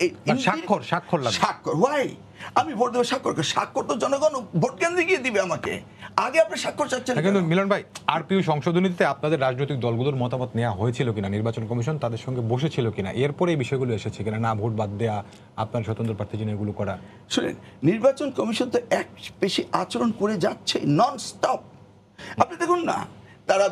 স্বাক্ষর লাগবে। স্বাক্ষর ওয়াই আমি ভোট দেবো, স্বাক্ষর তো জনগণ ভোট কেন্দ্রে গিয়ে দিবে আমাকে, আগে আপনি স্বাক্ষর চাচ্ছেন। কিন্তু মিলন ভাই, আরপিও সংশোধনীতে আপনাদের রাজনৈতিক দলগুলোর মতামত নেওয়া হয়েছিল কিনা, নির্বাচন কমিশন তাদের সঙ্গে বসেছিল কিনা, এরপরে এই বিষয়গুলো এসেছে কিনা, না ভোট বাদ দেয়া, আপনার স্বতন্ত্র প্রার্থী জন্য এগুলো করা? শুনেন, নির্বাচন কমিশন তো এক বেশি আচরণ করে যাচ্ছে নন স্টপ। আপনি দেখুন না, তারা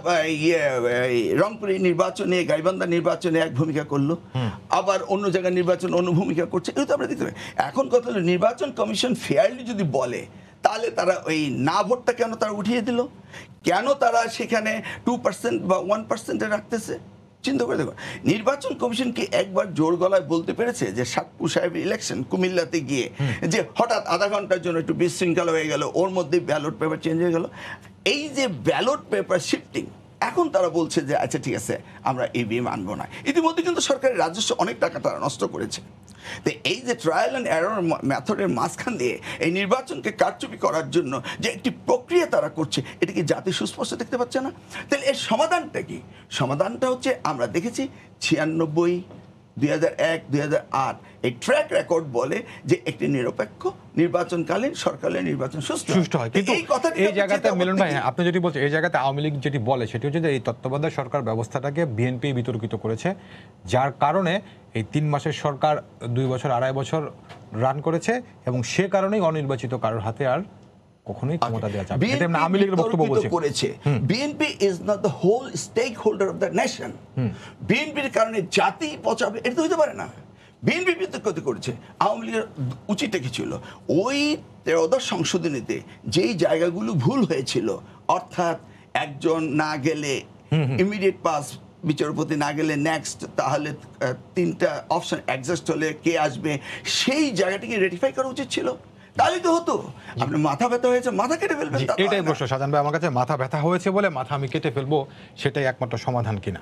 রংপুরে নির্বাচনে, গাইবান্ধা নির্বাচনে এক ভূমিকা করলো, আবার অন্য জায়গায় নির্বাচন অন্য ভূমিকা করছে, এগুলো তো আমরা দেখতে পাই। এখন কথা হলো নির্বাচন কমিশন ফেয়ারলি যদি বলে, তাহলে তারা ওই না ভোটটা কেন তারা উঠিয়ে দিল, কেন তারা সেখানে 2% বা 1% রাখতেছে? চিন্তা করে দেখো, নির্বাচন কমিশন কি একবার জোর গলায় বলতে পেরেছে যে সাক্কু সাহেবের ইলেকশন কুমিল্লাতে গিয়ে যে হঠাৎ আধা ঘন্টার জন্য একটু বিশৃঙ্খলা হয়ে গেল, ওর মধ্যে ব্যালট পেপার চেঞ্জ হয়ে গেল? এই যে ব্যালট পেপার শিফটিং, এখন তারা বলছে যে আচ্ছা ঠিক আছে আমরা ইভিএম আনবো না। ইতিমধ্যে কিন্তু সরকারের রাজস্ব অনেক টাকা তারা নষ্ট করেছে। তো এই যে ট্রায়াল অ্যান্ড এরর মেথডের মাঝখান দিয়ে এই নির্বাচনকে কারচুপি করার জন্য যে একটি প্রক্রিয়া তারা করছে, এটা কি জাতি সুস্পষ্ট দেখতে পাচ্ছে না? তাহলে এর সমাধানটা কি? সমাধানটা হচ্ছে আমরা দেখেছি 96, 2001, 2008 এই ট্র্যাক রেকর্ড বলে যে একটি নিরপেক্ষ নির্বাচনকালীন সরকারের নির্বাচন সুষ্ঠু হয়। কিন্তু এই জায়গাতে মিলন ভাই, আপনি যেটি বলছেন, এই জায়গাতে আওয়ামী লীগ যেটি বলে সেটি হচ্ছে যে এই তত্ত্বাবধায়ক সরকার ব্যবস্থাটাকে বিএনপি বিতর্কিত করেছে, যার কারণে এই 3 মাসের সরকার 2 বছর 2.5 বছর রান করেছে এবং সে কারণেই অনির্বাচিত কারোর হাতে আর কখনোই ক্ষমতা দেওয়া যাবে না। এটা আওয়ামী লীগের বক্তব্য বলছে। BNP is not the whole stakeholder of the nation. বিএনপির কারণে জাতি পচাবে, এটা তো হতে পারে না। বিএনপি বিতর্কিত করেছে। আওয়ামী লীগের উচিতটা কি ছিল? ওই 13দশ সংশোধনীতে যেই জায়গাগুলো ভুল হয়েছিল, অর্থাৎ একজন না গেলে ইমিডিয়েট পাস, বিচারপতি না গেলে নেক্সট, তাহলে 3টা অপশন অ্যাডজাস্ট হলে কে আসবে, সেই জায়গাটিকে রেটিফাই করা উচিত ছিল। তাহলে তো হতো। আপনার মাথা ব্যথা হয়েছে, মাথা কেটে ফেলবেন। এটাই প্রশ্ন শাহজাহান ভাই, আমার কাছে মাথা ব্যথা হয়েছে বলে মাথা আমি কেটে ফেলবো, সেটাই একমাত্র সমাধান কিনা?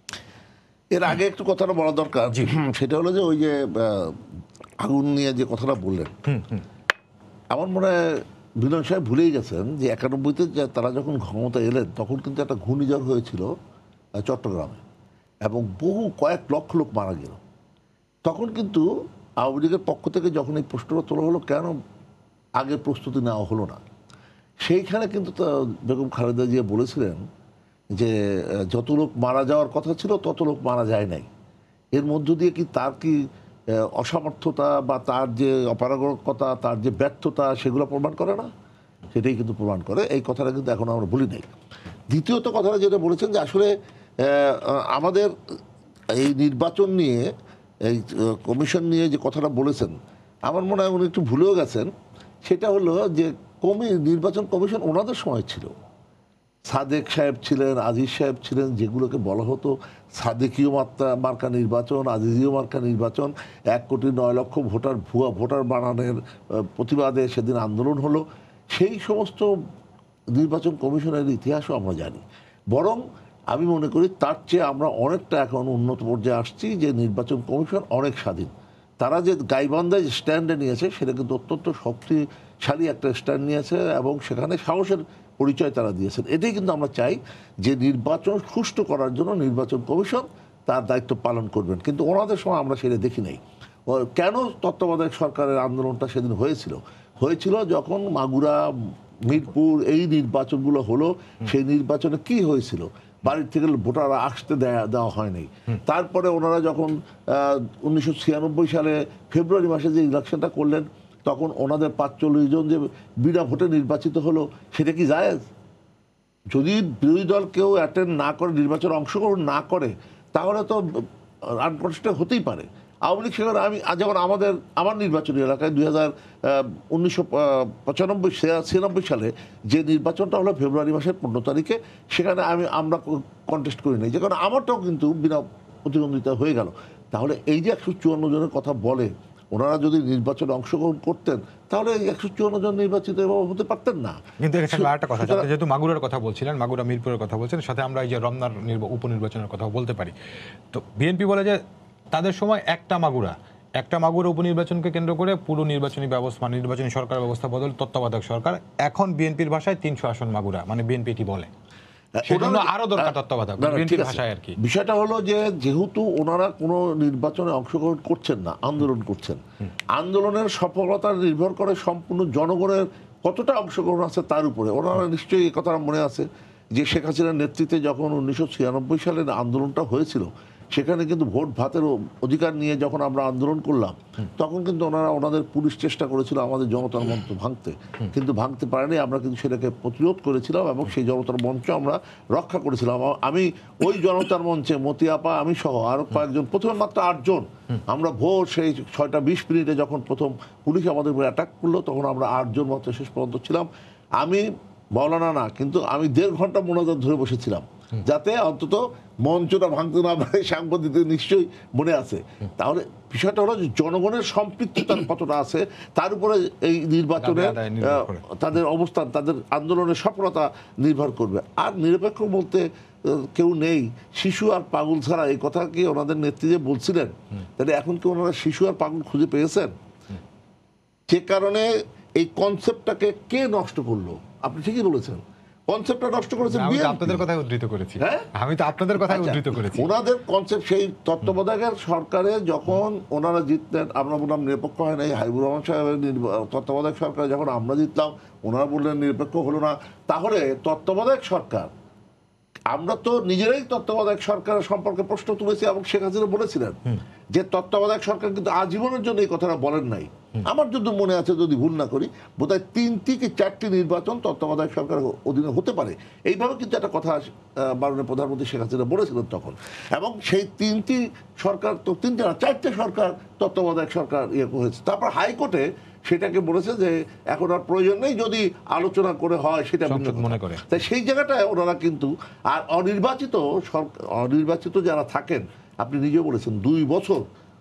এর আগে একটু কথাটা বলা দরকার, সেটা হলো যে ওই যে আগুন নিয়ে যে কথাটা বললেন, আমার মনে হয় বিনয় সাহেব ভুলেই গেছেন যে 91-তে তারা যখন ক্ষমতা এলেন তখন কিন্তু একটা ঘূর্ণিঝড় হয়েছিল চট্টগ্রামে এবং কয়েক লক্ষ লোক মারা গেল। তখন কিন্তু আওয়ামী লীগের পক্ষ থেকে যখন এই প্রশ্নটা তোলা হলো কেন আগে প্রস্তুতি নেওয়া হলো না, সেইখানে কিন্তু বেগম খালেদা জিয়া বলেছিলেন যে যত লোক মারা যাওয়ার কথা ছিল তত লোক মারা যায় নাই। এর মধ্য দিয়ে কি তার কি অসামর্থ্যতা বা তার যে অপারগতা, তার যে ব্যর্থতা, সেগুলো প্রমাণ করে না? সেটাই কিন্তু প্রমাণ করে। এই কথাটা কিন্তু এখন আমরা বলি নাই। দ্বিতীয়ত কথাটা যেটা বলেছেন যে আসলে আমাদের এই নির্বাচন নিয়ে, এই কমিশন নিয়ে যে কথাটা বলেছেন, আমার মনে হয় উনি একটু ভুলেও গেছেন। সেটা হলো যে নির্বাচন কমিশন ওনাদের সময় ছিল, সাদেক সাহেব ছিলেন, আজিজ সাহেব ছিলেন, যেগুলোকে বলা হতো সাদেকীয় মার্কা নির্বাচন, আজিজীয় মার্কা নির্বাচন। 1,09,00,000 ভোটার ভুয়া ভোটার বানানোর প্রতিবাদে সেদিন আন্দোলন হলো। সেই সমস্ত নির্বাচন কমিশনের ইতিহাসও আমরা জানি। বরং আমি মনে করি তার চেয়ে আমরা অনেকটা এখন উন্নত পর্যায়ে আসছি, যে নির্বাচন কমিশন অনেক স্বাধীন। তারা যে গাইবান্ধায় স্ট্যান্ডে নিয়েছে সেটা কিন্তু অত্যন্ত শক্তিশালী একটা স্ট্যান্ড নিয়েছে এবং সেখানে সাহসের পরিচয় তারা দিয়েছেন। এটাই কিন্তু আমরা চাই যে নির্বাচন সুষ্ঠু করার জন্য নির্বাচন কমিশন তার দায়িত্ব পালন করবেন। কিন্তু ওনাদের সময় আমরা সেটা দেখি নাই। কেন তত্ত্বাবধায়ক সরকারের আন্দোলনটা সেদিন হয়েছিল যখন মাগুরা, মিরপুর এই নির্বাচনগুলো হলো, সেই নির্বাচনে কি হয়েছিল? বাড়ির থেকে ভোটাররা আসতে দেওয়া হয়নি। তারপরে ওনারা যখন 1996 সালে ফেব্রুয়ারি মাসে যে ইলেকশনটা করলেন, তখন ওনাদের 45 জন যে বিনা ভোটে নির্বাচিত হলো, সেটা কি জায়েজ? যদি বিরোধী দল কেউ অ্যাটেন্ড না করে, নির্বাচনে অংশগ্রহণ না করে, তাহলে তো আনকনস্টিটিউশনাল হতেই পারে। আওয়ামী লীগ সেখানে, যেমন আমার নির্বাচনী এলাকায় 1996 সালে যে নির্বাচনটা হলো ফেব্রুয়ারি মাসের 15 তারিখে, সেখানে আমরা কন্টেস্ট করি নাই, যেখানে আমারটাও কিন্তু বিনা প্রতিদ্বন্দ্বিতা হয়ে গেল। তাহলে এই যে 154 জনের কথা বলে, ওনারা যদি নির্বাচনে অংশগ্রহণ করতেন তাহলে 154 জন নির্বাচিত হতে পারতেন না। কিন্তু একটা কথা, যেহেতু মাগুরার কথা বলছিলেন, মাগুরা মিরপুরের কথা বলছেন, সাথে আমরা এই যে রমনার উপনির্বাচনের কথা বলতে পারি। তো বিএনপি বলে যে তাদের সময় একটা মাগুরা উপনির্বাচনকে কেন্দ্র করে পুরো নির্বাচনী ব্যবস্থা, নির্বাচনী সরকার ব্যবস্থা বদল তত্ত্বাবধায়ক সরকার। এখন বিএনপির ভাষায় 300 আসন মাগুরা, মানে বিএনপি এটি বলে সেজন্য আরো দরকার তত্ত্বাবধায়ক, বিএনপির ভাষায় আর কি। বিষয়টা হলো যে যেহেতু ওনারা কোনো নির্বাচনে অংশগ্রহণ করছেন না, আন্দোলন করছেন, আন্দোলনের সফলতা নির্ভর করে সম্পূর্ণ জনগণের কতটা অংশগ্রহণ আছে তার উপরে। ওনারা নিশ্চয়ই এই কথা মনে আছে যে শেখ হাসিনার নেতৃত্বে যখন 1996 সালের আন্দোলনটা হয়েছিল, সেখানে কিন্তু ভোট ভাতের অধিকার নিয়ে যখন আমরা আন্দোলন করলাম, তখন কিন্তু ওনাদের পুলিশ চেষ্টা করেছিল আমাদের জনতার মঞ্চ ভাঙতে, কিন্তু ভাঙতে পারেনি। আমরা কিন্তু সেটাকে প্রতিরোধ করেছিলাম এবং সেই জনতার মঞ্চ আমরা রক্ষা করেছিলাম। আমি ওই জনতার মঞ্চে মতিয়াপা, আমি সহ আরো কয়েকজন, প্রথমে মাত্র 8 জন, আমরা ভোর সেই 6:20 যখন প্রথম পুলিশ আমাদের উপরে অ্যাটাক করলো, তখন আমরা 8 জন মাত্র শেষ পর্যন্ত ছিলাম। আমি মৌলানা না, কিন্তু আমি 1.5 ঘন্টা মোনাজাত ধরে বসেছিলাম, যাতে অন্তত মঞ্চটা ভাঙতে না পারে। সাংবাদিকদের নিশ্চয়ই মনে আছে। তাহলে বিষয়টা হলো যে জনগণের সম্পৃক্ততা কতটা আছে তার উপরে এই নির্বাচনে তাদের অবস্থান, তাদের আন্দোলনের সফলতা নির্ভর করবে। আর নিরপেক্ষ বলতে কেউ নেই, শিশু আর পাগল ছাড়া, এই কথা কি ওনাদের নেত্রী বলছিলেন? তাহলে এখন কি ওনারা শিশু আর পাগল খুঁজে পেয়েছেন? যে কারণে এই কনসেপ্টটাকে কে নষ্ট করলো? আপনি ঠিকই বলেছেন, কনসেপ্টটা নষ্ট করেছে আমি তো বিএনপি। আপনাদের কথাই উদ্ধৃত করেছি। হ্যাঁ? আমি তো আপনাদের কথাই আচ্ছা, উদ্ধৃত করেছি। ওনাদের কনসেপ্ট সেই তত্ত্বাবধায়কের সরকারে যখন ওনারা জিতলেন, আমরা বললাম নিরপেক্ষ হয় নাই, হাবিবুর রহমান সাহেবের তত্ত্বাবধায়ক সরকারে যখন আমরা জিতলাম ওনারা বললেন নিরপেক্ষ হলো না। তাহলে তত্ত্বাবধায়ক সরকার, আমরা তো নিজেরাই তত্ত্বাবধায়ক সরকারের সম্পর্কে প্রশ্ন তুলেছি এবং শেখ হাসিনা বলেছিলেন যে তত্ত্বাবধায়ক সরকার কিন্তু আজীবনের জন্য এই কথাটা বলেন নাই। আমার যদি মনে আছে, যদি ভুল না করি, বোধহয় 3টি কি 4টি নির্বাচন তত্ত্বাবধায়ক সরকারের অধীনে হতে পারে, এইভাবে কিন্তু একটা কথা মাননীয় প্রধানমন্ত্রী শেখ হাসিনা বলেছিলেন তখন। এবং সেই 3টি সরকার তো 3টে না 4টে সরকার তত্ত্বাবধায়ক সরকার ইয়ে হয়েছে। তারপর হাইকোর্টে সেটাকে বলেছে যে এখন আর প্রয়োজন নেই, যদি আলোচনা করে হয় সেটা মনে করে। তাই সেই জায়গাটায় ওনারা কিন্তু, আর অনির্বাচিত যারা থাকেন, আপনি নিজেও বলেছেন 2 বছর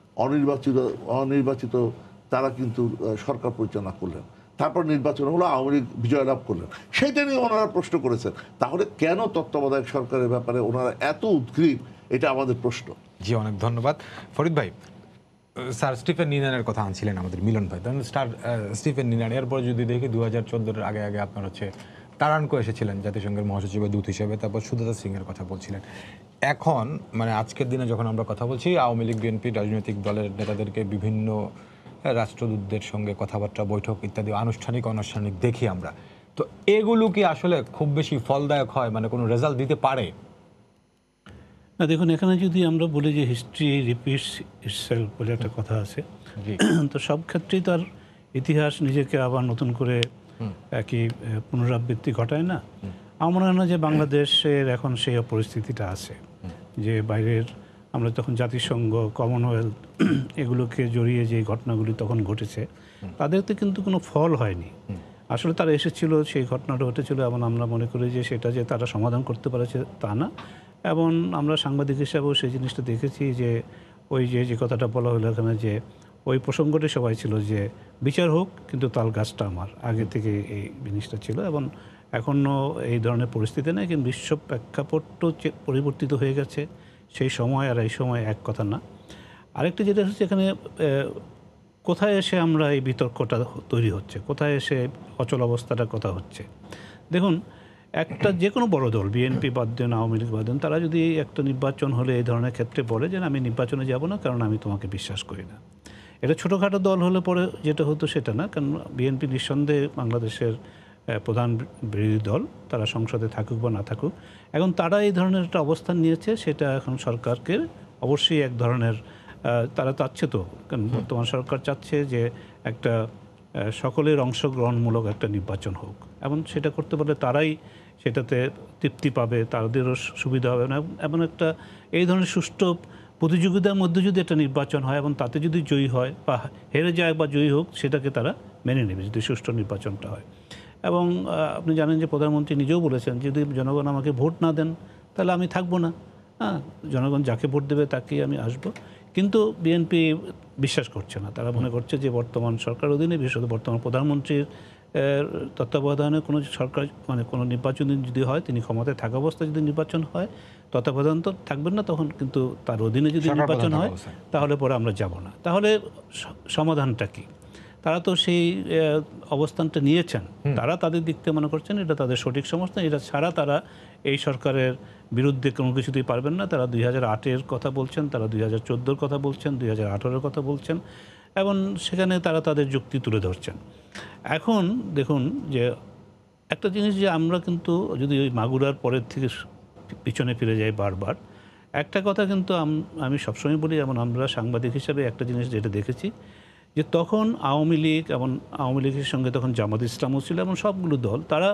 অনির্বাচিত তারা কিন্তু সরকার পরিচালনা করলেন, তারপর নির্বাচন হলো, আওয়ামী লীগ বিজয় লাভ করলেন। সেইটা নিয়ে ওনারা প্রশ্ন করেছেন। তাহলে কেন তত্ত্বাবধায়ক সরকারের ব্যাপারে ওনারা এত উদ্গ্রীব, এটা আমাদের প্রশ্ন। জি, অনেক ধন্যবাদ ফরিদ ভাই। স্যার স্টিফেন নিনানের কথা আনছিলেন আমাদের মিলন ভাই, ধরুন স্টিফেন নিনান, এরপর যদি দেখি 2014-এর আগে আপনার হচ্ছে তারানকো এসেছিলেন জাতিসংঘের মহাসচিবের দূত হিসেবে, তারপর সুজাতা সিং এর কথা বলছিলেন। এখন মানে আজকের দিনে যখন আমরা কথা বলছি, আওয়ামী লীগ বিএনপি রাজনৈতিক দলের নেতাদেরকে বিভিন্ন রাষ্ট্রদূতদের সঙ্গে কথাবার্তা, বৈঠক ইত্যাদি আনুষ্ঠানিক অনানুষ্ঠানিক দেখি আমরা, তো এগুলো কি আসলে খুব বেশি ফলদায়ক হয়, মানে কোনো রেজাল্ট দিতে পারে? না, দেখুন, এখানে যদি আমরা বলি যে হিস্ট্রি রিপিটস ইটসেলফ বলে একটা কথা আছে, তো সব ক্ষেত্রেই তার ইতিহাস নিজেকে আবার নতুন করে একই পুনরাবৃত্তি ঘটায় না। আমার মনে হয় না যে বাংলাদেশের এখন সেই পরিস্থিতিটা আছে যে বাইরের, আমরা তখন জাতিসংঘ, কমনওয়েলথ এগুলোকে জড়িয়ে যে ঘটনাগুলি তখন ঘটেছে, তাদেরতে কিন্তু কোনো ফল হয়নি। আসলে তারা এসেছিল, সেই ঘটনাটা ঘটেছিল, এবং আমরা মনে করি যে সেটা যে তারা সমাধান করতে পারেছে তা না। এবং আমরা সাংবাদিক হিসাবেও সেই জিনিসটা দেখেছি যে ওই যে কথাটা বলা হলো এখানে, যে ওই প্রসঙ্গটি সবাই ছিল যে বিচার হোক কিন্তু তাল গাছটা আমার, আগে থেকে এই জিনিসটা ছিল। এবং এখনও এই ধরনের পরিস্থিতি নেই, কিন্তু বিশ্ব প্রেক্ষাপটও পরিবর্তিত হয়ে গেছে। সেই সময় আর এই সময় এক কথা না। আরেকটা যেটা হচ্ছে, এখানে কোথায় এসে আমরা এই বিতর্কটা তৈরি হচ্ছে, কোথায় এসে অচল অবস্থাটা কথা হচ্ছে। দেখুন, একটা যে কোনো বড় দল, বিএনপি বাদ দেন, আওয়ামী লীগ বাদ দেন, তারা যদি একটা নির্বাচন হলে এই ধরনের ক্ষেত্রে বলে যে আমি নির্বাচনে যাব না কারণ আমি তোমাকে বিশ্বাস করি না। এটা ছোটোখাটো দল হলে পরে যেটা হতো সেটা না, কারণ বিএনপি নিঃসন্দেহে বাংলাদেশের প্রধান বিরোধী দল, তারা সংসদে থাকুক বা না থাকুক, এখন তারা এই ধরনের একটা অবস্থান নিয়েছে, সেটা এখন সরকারকে অবশ্যই এক ধরনের, তারা চাচ্ছে তো, কারণ বর্তমান সরকার চাচ্ছে যে একটা সকলের অংশগ্রহণমূলক একটা নির্বাচন হোক, এবং সেটা করতে পারলে তারাই সেটাতে তৃপ্তি পাবে, তাদেরও সুবিধা হবে না। এমন একটা এই ধরনের সুষ্ঠু প্রতিযোগিতার মধ্যে যদি একটা নির্বাচন হয় এবং তাতে যদি জয়ী হয় বা হেরে যায় বা জয়ী হোক, সেটাকে তারা মেনে নেবে যদি সুষ্ঠু নির্বাচনটা হয়। এবং আপনি জানেন যে প্রধানমন্ত্রী নিজেও বলেছেন, যদি জনগণ আমাকে ভোট না দেন তাহলে আমি থাকবো না। হ্যাঁ, জনগণ যাকে ভোট দেবে তাকেই আমি আসবো। কিন্তু বিএনপি বিশ্বাস করছে না, তারা মনে করছে যে বর্তমান সরকার অধীনে, বিশেষত বর্তমান প্রধানমন্ত্রীর তত্ত্বাবধানে কোনো সরকার, মানে কোনো নির্বাচন যদি হয়, তিনি ক্ষমতায় থাকা অবস্থায় যদি নির্বাচন হয়, তত্ত্বাবধান তো থাকবেন না তখন, কিন্তু তার অধীনে যদি নির্বাচন হয় তাহলে পরে আমরা যাব না। তাহলে সমাধানটা কি? তারা তো সেই অবস্থানটা নিয়েছেন, তারা তাদের দিক থেকে মনে করছেন এটা তাদের সঠিক সমস্যা, এটা ছাড়া তারা এই সরকারের বিরুদ্ধে কোনো কিছুতেই পারবেন না। তারা 2008-এর কথা বলছেন, তারা 2014-র কথা বলছেন, 2018-এর কথা বলছেন, এবং সেখানে তারা তাদের যুক্তি তুলে ধরছেন। এখন দেখুন যে একটা জিনিস, যে আমরা কিন্তু যদি ওই মাগুরার পরের থেকে পিছনে ফিরে যাই বারবার, একটা কথা কিন্তু আমি সবসময় বলি, এবং আমরা সাংবাদিক হিসাবে একটা জিনিস যেটা দেখেছি, যে তখন আওয়ামী লীগ এবং আওয়ামী লীগের সঙ্গে তখন জামাত ইসলামও ছিল, এবং সবগুলো দল তারা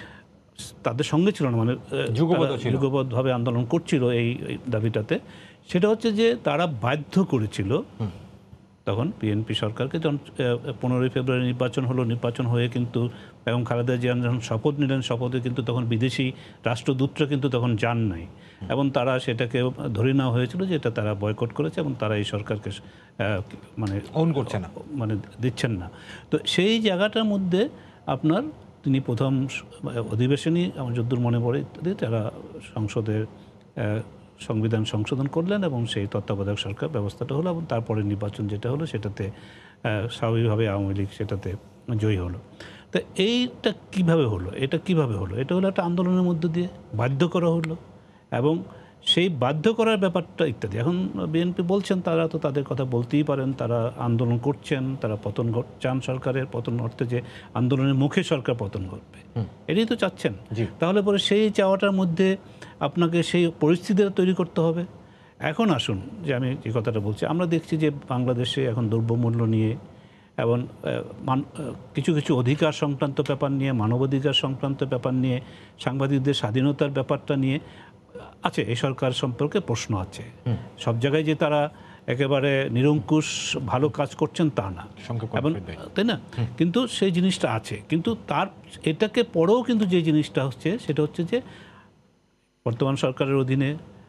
তাদের সঙ্গে ছিল না, মানে যুগবদ্ধভাবে আন্দোলন করছিল এই দাবিটাতে। সেটা হচ্ছে যে তারা বাধ্য করেছিল তখন বিএনপি সরকারকে, যখন 15ই ফেব্রুয়ারি নির্বাচন হলো, নির্বাচন হয়ে কিন্তু এবং খালেদা জিয়া যখন শপথ নিলেন, শপথে কিন্তু তখন বিদেশি রাষ্ট্রদূতরা কিন্তু তখন যান নাই, এবং তারা সেটাকে ধরে নেওয়া হয়েছিল যে এটা তারা বয়কট করেছে এবং তারা এই সরকারকে মানে অন করছে না, মানে দিচ্ছেন না। তো সেই জায়গাটার মধ্যে আপনার তিনি প্রথম অধিবেশনই আমার যদ্দূর মনে পড়ে তারা সংসদের সংবিধান সংশোধন করলেন, এবং সেই তত্ত্বাবধায়ক সরকার ব্যবস্থাটা হলো, এবং তারপরে নির্বাচন যেটা হলো সেটাতে স্বাভাবিকভাবে আওয়ামী লীগ সেটাতে জয়ী হলো। তা এইটা কিভাবে হলো, এটা কিভাবে হলো? এটা হলো একটা আন্দোলনের মধ্য দিয়ে বাধ্য করা হলো, এবং সেই বাধ্য করার ব্যাপারটা ইত্যাদি। এখন বিএনপি বলছেন তারা তো তাদের কথা বলতেই পারেন, তারা আন্দোলন করছেন, তারা পতন চান, সরকারের পতন অর্থে যে আন্দোলনের মুখে সরকার পতন ঘটবে, এটাই তো চাচ্ছেন। তাহলে পরে সেই চাওয়াটার মধ্যে আপনাকে সেই পরিস্থিতিটা তৈরি করতে হবে। এখন আসুন, যে আমি যে কথাটা বলছি, আমরা দেখছি যে বাংলাদেশে এখন দ্রব্যমূল্য নিয়ে এবং কিছু কিছু অধিকার সংক্রান্ত ব্যাপার নিয়ে, মানবাধিকার সংক্রান্ত ব্যাপার নিয়ে, সাংবাদিকদের স্বাধীনতার ব্যাপারটা নিয়ে আছে, এই সরকার সম্পর্কে প্রশ্ন আছে। সব জায়গায় যে তারা একেবারে নিরঙ্কুশ ভালো কাজ করছেন তা না, এবং তাই না, কিন্তু সেই জিনিসটা আছে। কিন্তু তার এটাকে পরেও কিন্তু যে জিনিসটা হচ্ছে সেটা হচ্ছে যে বর্তমান সরকারের অধীনে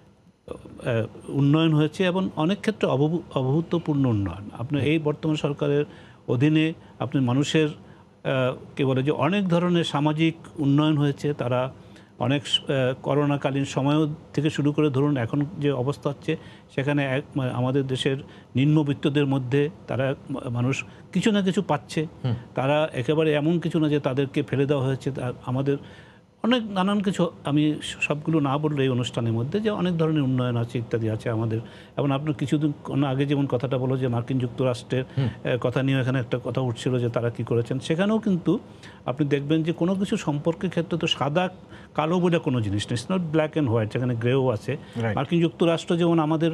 উন্নয়ন হয়েছে, এবং অনেক ক্ষেত্রে অভূতপূর্ণ উন্নয়ন। আপনি এই বর্তমান সরকারের অধীনে আপনি মানুষের কে বলে যে অনেক ধরনের সামাজিক উন্নয়ন হয়েছে। তারা অনেক করোনাকালীন সময় থেকে শুরু করে ধরুন এখন যে অবস্থা হচ্ছে, সেখানে আমাদের দেশের নিম্নবিত্তদের মধ্যে তারা মানুষ কিছু না কিছু পাচ্ছে। তারা একেবারে এমন কিছু না যে তাদেরকে ফেলে দেওয়া হয়েছে। আমাদের অনেক নানান কিছু, আমি সবগুলো না বললে এই অনুষ্ঠানের মধ্যে, যে অনেক ধরনের উন্নয়ন আছে ইত্যাদি আছে আমাদের। এবং আপনার কিছুদিন আগে যেমন কথাটা বলো যে মার্কিন যুক্তরাষ্ট্রের কথা নিয়ে এখানে একটা কথা উঠছিল যে তারা কি করেছেন, সেখানেও কিন্তু আপনি দেখবেন যে কোনো কিছু সম্পর্কের ক্ষেত্রে তো সাদা কালো বলে কোনো জিনিস নেই, it's not black and white, সেখানে গ্রেও আছে। মার্কিন যুক্তরাষ্ট্র যেমন আমাদের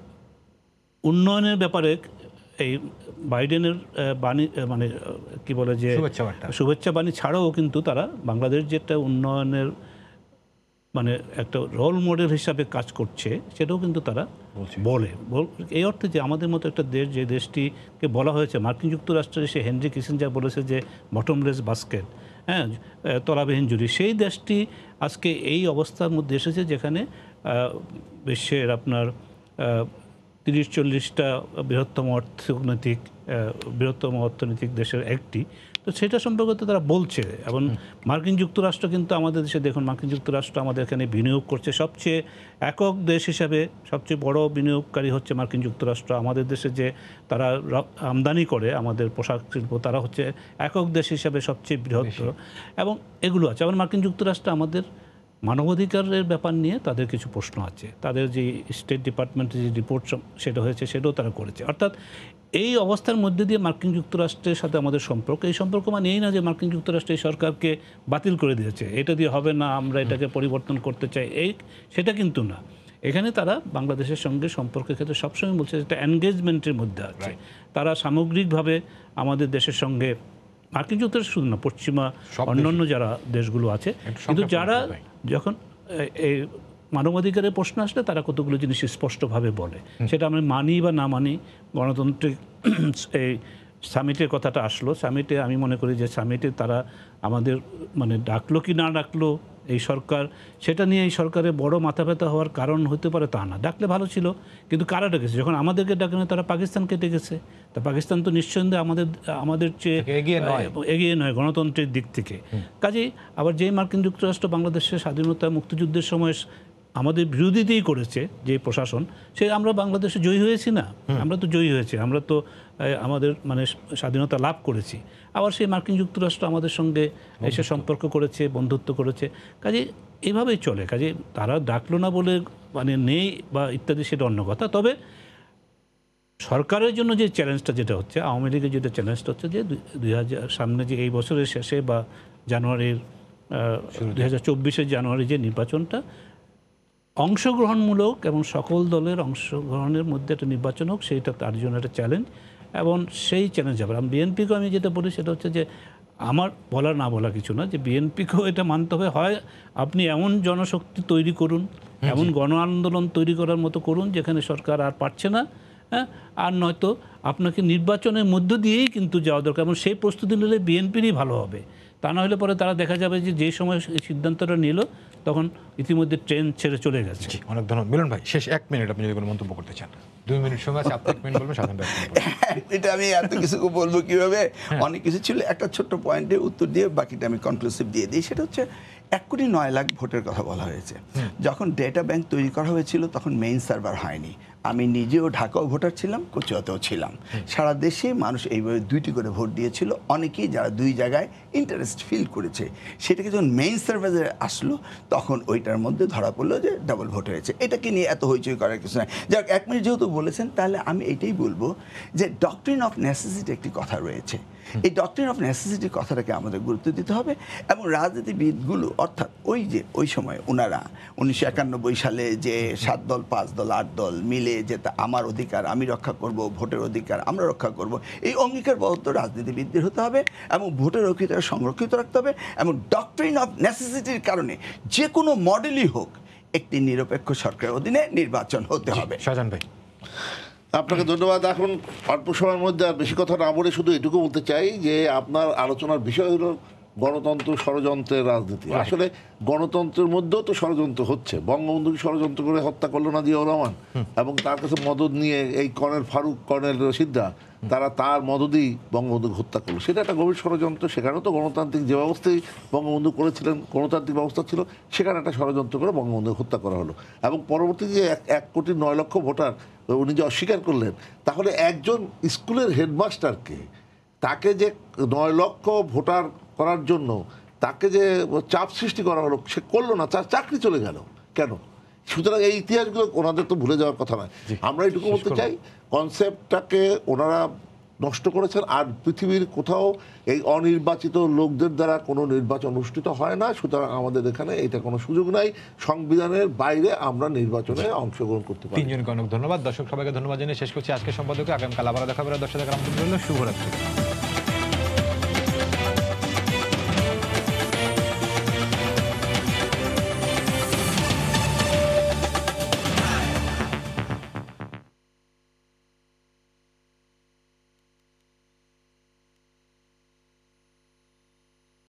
উন্নয়নের ব্যাপারে এই বাইডেনের বাণী মানে কি বলে যে শুভেচ্ছা বাণী ছাড়াও কিন্তু তারা বাংলাদেশ যেটা উন্নয়নের মানে একটা রোল মডেল হিসাবে কাজ করছে সেটাও কিন্তু তারা বলে। এই অর্থে যে আমাদের মতো একটা দেশ, যে দেশটিকে বলা হয়েছে মার্কিন যুক্তরাষ্ট্রের সে হেনরি কিসিঞ্জার বলেছে যে বটমলেস বাস্কেট, হ্যাঁ, তলাবিহীন ঝুড়ি, সেই দেশটি আজকে এই অবস্থার মধ্যে এসেছে যেখানে বিশ্বের আপনার 30-40টা বৃহত্তম অর্থনৈতিক দেশের একটি। তো সেটা সম্পর্কে তো তারা বলছে। এবং মার্কিন যুক্তরাষ্ট্র কিন্তু আমাদের দেশে দেখুন, মার্কিন যুক্তরাষ্ট্র আমাদের এখানে বিনিয়োগ করছে, সবচেয়ে একক দেশ হিসাবে সবচেয়ে বড় বিনিয়োগকারী হচ্ছে মার্কিন যুক্তরাষ্ট্র। আমাদের দেশে যে তারা আমদানি করে আমাদের পোশাক শিল্প, তারা হচ্ছে একক দেশ হিসাবে সবচেয়ে বৃহত্তর, এবং এগুলো আছে। আবার মার্কিন যুক্তরাষ্ট্র আমাদের মানবাধিকারের ব্যাপার নিয়ে তাদের কিছু প্রশ্ন আছে। তাদের যে স্টেট ডিপার্টমেন্টের যে রিপোর্ট সেটা হয়েছে সেটাও তারা করেছে। অর্থাৎ এই অবস্থার মধ্যে দিয়ে মার্কিন যুক্তরাষ্ট্রের সাথে আমাদের সম্পর্ক, এই সম্পর্ক মানে এই না যে মার্কিন যুক্তরাষ্ট্র এই সরকারকে বাতিল করে দিয়েছে, এটা দিয়ে হবে না, আমরা এটাকে পরিবর্তন করতে চাই, সেটা কিন্তু না। এখানে তারা বাংলাদেশের সঙ্গে সম্পর্কের ক্ষেত্রে সবসময় বলছে একটা এনগেজমেন্টের মধ্যে আছে। তারা সামগ্রিকভাবে আমাদের দেশের সঙ্গে, মার্কিন যুক্তরাষ্ট্র শুধু না, পশ্চিমা অন্যান্য যারা দেশগুলো আছে, কিন্তু যারা যখন এই মানবাধিকারের প্রশ্ন আসলে তারা কতগুলো জিনিস স্পষ্টভাবে বলে, সেটা আমরা মানি বা না মানি। গণতান্ত্রিক এই সামিটের কথাটা আসলো, সামিটে আমি মনে করি যে সামিটে তারা আমাদের মানে ডাকলো কি না ডাকলো এই সরকার, সেটা নিয়ে এই সরকারের বড় মাথা ব্যথা হওয়ার কারণ হতে পারে তা না। ডাকলে ভালো ছিল, কিন্তু কারা ডেকেছে? যখন আমাদেরকে ডাকে না, তারা পাকিস্তানকে ডেকেছে। তা পাকিস্তান তো নিঃসন্দেহে আমাদের চেয়ে এগিয়ে নয় গণতন্ত্রের দিক থেকে। কাজেই আবার যেই মার্কিন যুক্তরাষ্ট্র বাংলাদেশের স্বাধীনতা মুক্তিযুদ্ধের সময় আমাদের বিরোধিতাই করেছে যে প্রশাসন, সে আমরা বাংলাদেশে জয়ী হয়েছি না, আমরা তো জয়ী হয়েছি, আমরা তো আমাদের মানে স্বাধীনতা লাভ করেছি। আবার সেই মার্কিন যুক্তরাষ্ট্র আমাদের সঙ্গে এসে সম্পর্ক করেছে, বন্ধুত্ব করেছে। কাজে এভাবেই চলে। কাজে তারা ডাকলো না বলে মানে নেই বা ইত্যাদি, সেটা অন্য কথা। তবে সরকারের জন্য যে চ্যালেঞ্জটা যেটা হচ্ছে, আওয়ামী লীগের যেটা চ্যালেঞ্জটা হচ্ছে যে 2000 সামনে যে এই বছরের শেষে বা জানুয়ারির 2024 জানুয়ারি যে নির্বাচনটা অংশগ্রহণমূলক এবং সকল দলের অংশগ্রহণের মধ্যে একটা নির্বাচন হোক, সেইটা তার জন্য একটা চ্যালেঞ্জ। এবং সেই চ্যালেঞ্জ আবার বিএনপিকেও আমি যেটা বলি সেটা হচ্ছে যে আমার বলা না বলা কিছু না, যে বিএনপিকেও এটা মানতে হবে, হয় আপনি এমন জনশক্তি তৈরি করুন, এমন গণ আন্দোলন তৈরি করার মতো করুন যেখানে সরকার আর পারছে না, হ্যাঁ, আর নয়তো আপনাকে নির্বাচনের মধ্য দিয়েই কিন্তু যাওয়া দরকার, এবং সেই প্রস্তুতি নিলে বিএনপিরই ভালো হবে। তা না হলে পরে তারা দেখা যাবে যে সময় এই সিদ্ধান্তটা নিল তখন ইতিমধ্যে ট্রেন ছেড়ে চলে গেছে। অনেক ধন্যবাদ মিলন ভাই। শেষ 1 মিনিট আপনি যদি কোনো মন্তব্য করতে চান, 2 মিনিট সময় আছে, আপনি 1 মিনিট বলবেন, সাধারণ এটা আমি এত কিছু বলবো কিভাবে, অনেক কিছু ছিল। একটা ছোট্ট পয়েন্টে উত্তর দিয়ে বাকিটা আমি কনক্লুসিভ দিয়ে দিই। সেটা হচ্ছে 1,09,00,000 ভোটের কথা বলা হয়েছে। যখন ডেটা ব্যাংক তৈরি করা হয়েছিল তখন মেইন সার্ভার হয়নি। আমি নিজেও ঢাকাও ভোটার ছিলাম, কচুয়াতেও ছিলাম। সারা দেশে মানুষ এইভাবে 2টি করে ভোট দিয়েছিল। অনেকেই যারা 2 জায়গায় ইন্টারেস্ট ফিল করেছে, সেটাকে যখন মেইন সার্ভেজে আসলো তখন ওইটার মধ্যে ধরা পড়লো যে ডাবল ভোট হয়েছে। এটাকে নিয়ে এত হইচই করার কিছু নাই। যাক, 1 মিনিট যেহেতু বলেছেন, তাহলে আমি এটাই বলবো যে ডক্ট্রিন অফ নেসেসিটি একটি কথা রয়েছে। এই ডক্ট্রিন অফ নেসেসিটির কথাটাকে আমাদের গুরুত্ব দিতে হবে এবং রাজনীতিবিদগুলো, অর্থাৎ ওই সময় ওনারা 1991 সালে যে 7 দল 5 দল 8 দল মিলে যে আমার অধিকার আমি রক্ষা করব, ভোটের অধিকার আমরা রক্ষা করব, এই অঙ্গীকারবদ্ধ রাজনীতিবিদদের হতে হবে এবং ভোটের অধিকার সংরক্ষিত রাখতে হবে এবং ডক্ট্রিন অফ নেসেসিটির কারণে যে কোনো মডেলই হোক একটি নিরপেক্ষ সরকারের অধীনে নির্বাচন হতে হবে। শাহজাহান ভাই, আপনাকে ধন্যবাদ। এখন অল্প সময়ের মধ্যে আর বেশি কথা না বলে শুধু এটুকু বলতে চাই যে আপনার আলোচনার বিষয় হলো গণতন্ত্র, ষড়যন্ত্রের রাজনীতি। আসলে গণতন্ত্রের মধ্যেও তো ষড়যন্ত্র হচ্ছে। বঙ্গবন্ধুকে ষড়যন্ত্র করে হত্যা করলো না জিয়াউর রহমান, এবং তার কাছে মদদ নিয়ে এই কর্নেল ফারুক, কর্নেল রশিদরা, তারা তার মদদেই বঙ্গবন্ধুকে হত্যা করলো। সেটা একটা গভীর ষড়যন্ত্র। সেখানেও তো গণতান্ত্রিক যে ব্যবস্থাই বঙ্গবন্ধু করেছিলেন, গণতান্ত্রিক ব্যবস্থা ছিল, সেখানে একটা ষড়যন্ত্র করে বঙ্গবন্ধুকে হত্যা করা হলো। এবং পরবর্তীতে যে 1,09,00,000 ভোটার উনি যে অস্বীকার করলেন, তাহলে একজন স্কুলের হেডমাস্টারকে, তাকে যে 9 লক্ষ ভোটার করার জন্য তাকে যে চাপ সৃষ্টি করা হলো, সে করলো না, তার চাকরি চলে গেল কেন? সুতরাং এই ইতিহাসগুলো ওনাদের তো ভুলে যাওয়ার কথা নয়। আমরা এটুকু বলতে চাই, কনসেপ্টটাকে ওনারা নষ্ট করেছেন। আর পৃথিবীর কোথাও এই অনির্বাচিত লোকদের দ্বারা কোনো নির্বাচন অনুষ্ঠিত হয় না। সুতরাং আমাদের এখানে এটা কোনো সুযোগ নাই। সংবিধানের বাইরে আমরা নির্বাচনে অংশগ্রহণ করতে পারি। 3 জনকে অনেক ধন্যবাদ। দর্শক সবাইকে ধন্যবাদ জানিয়ে শেষ করছি আজকের সম্পাদকে। আগামীকাল আবার দেখা হবে। দর্শক শুভরাত্রি।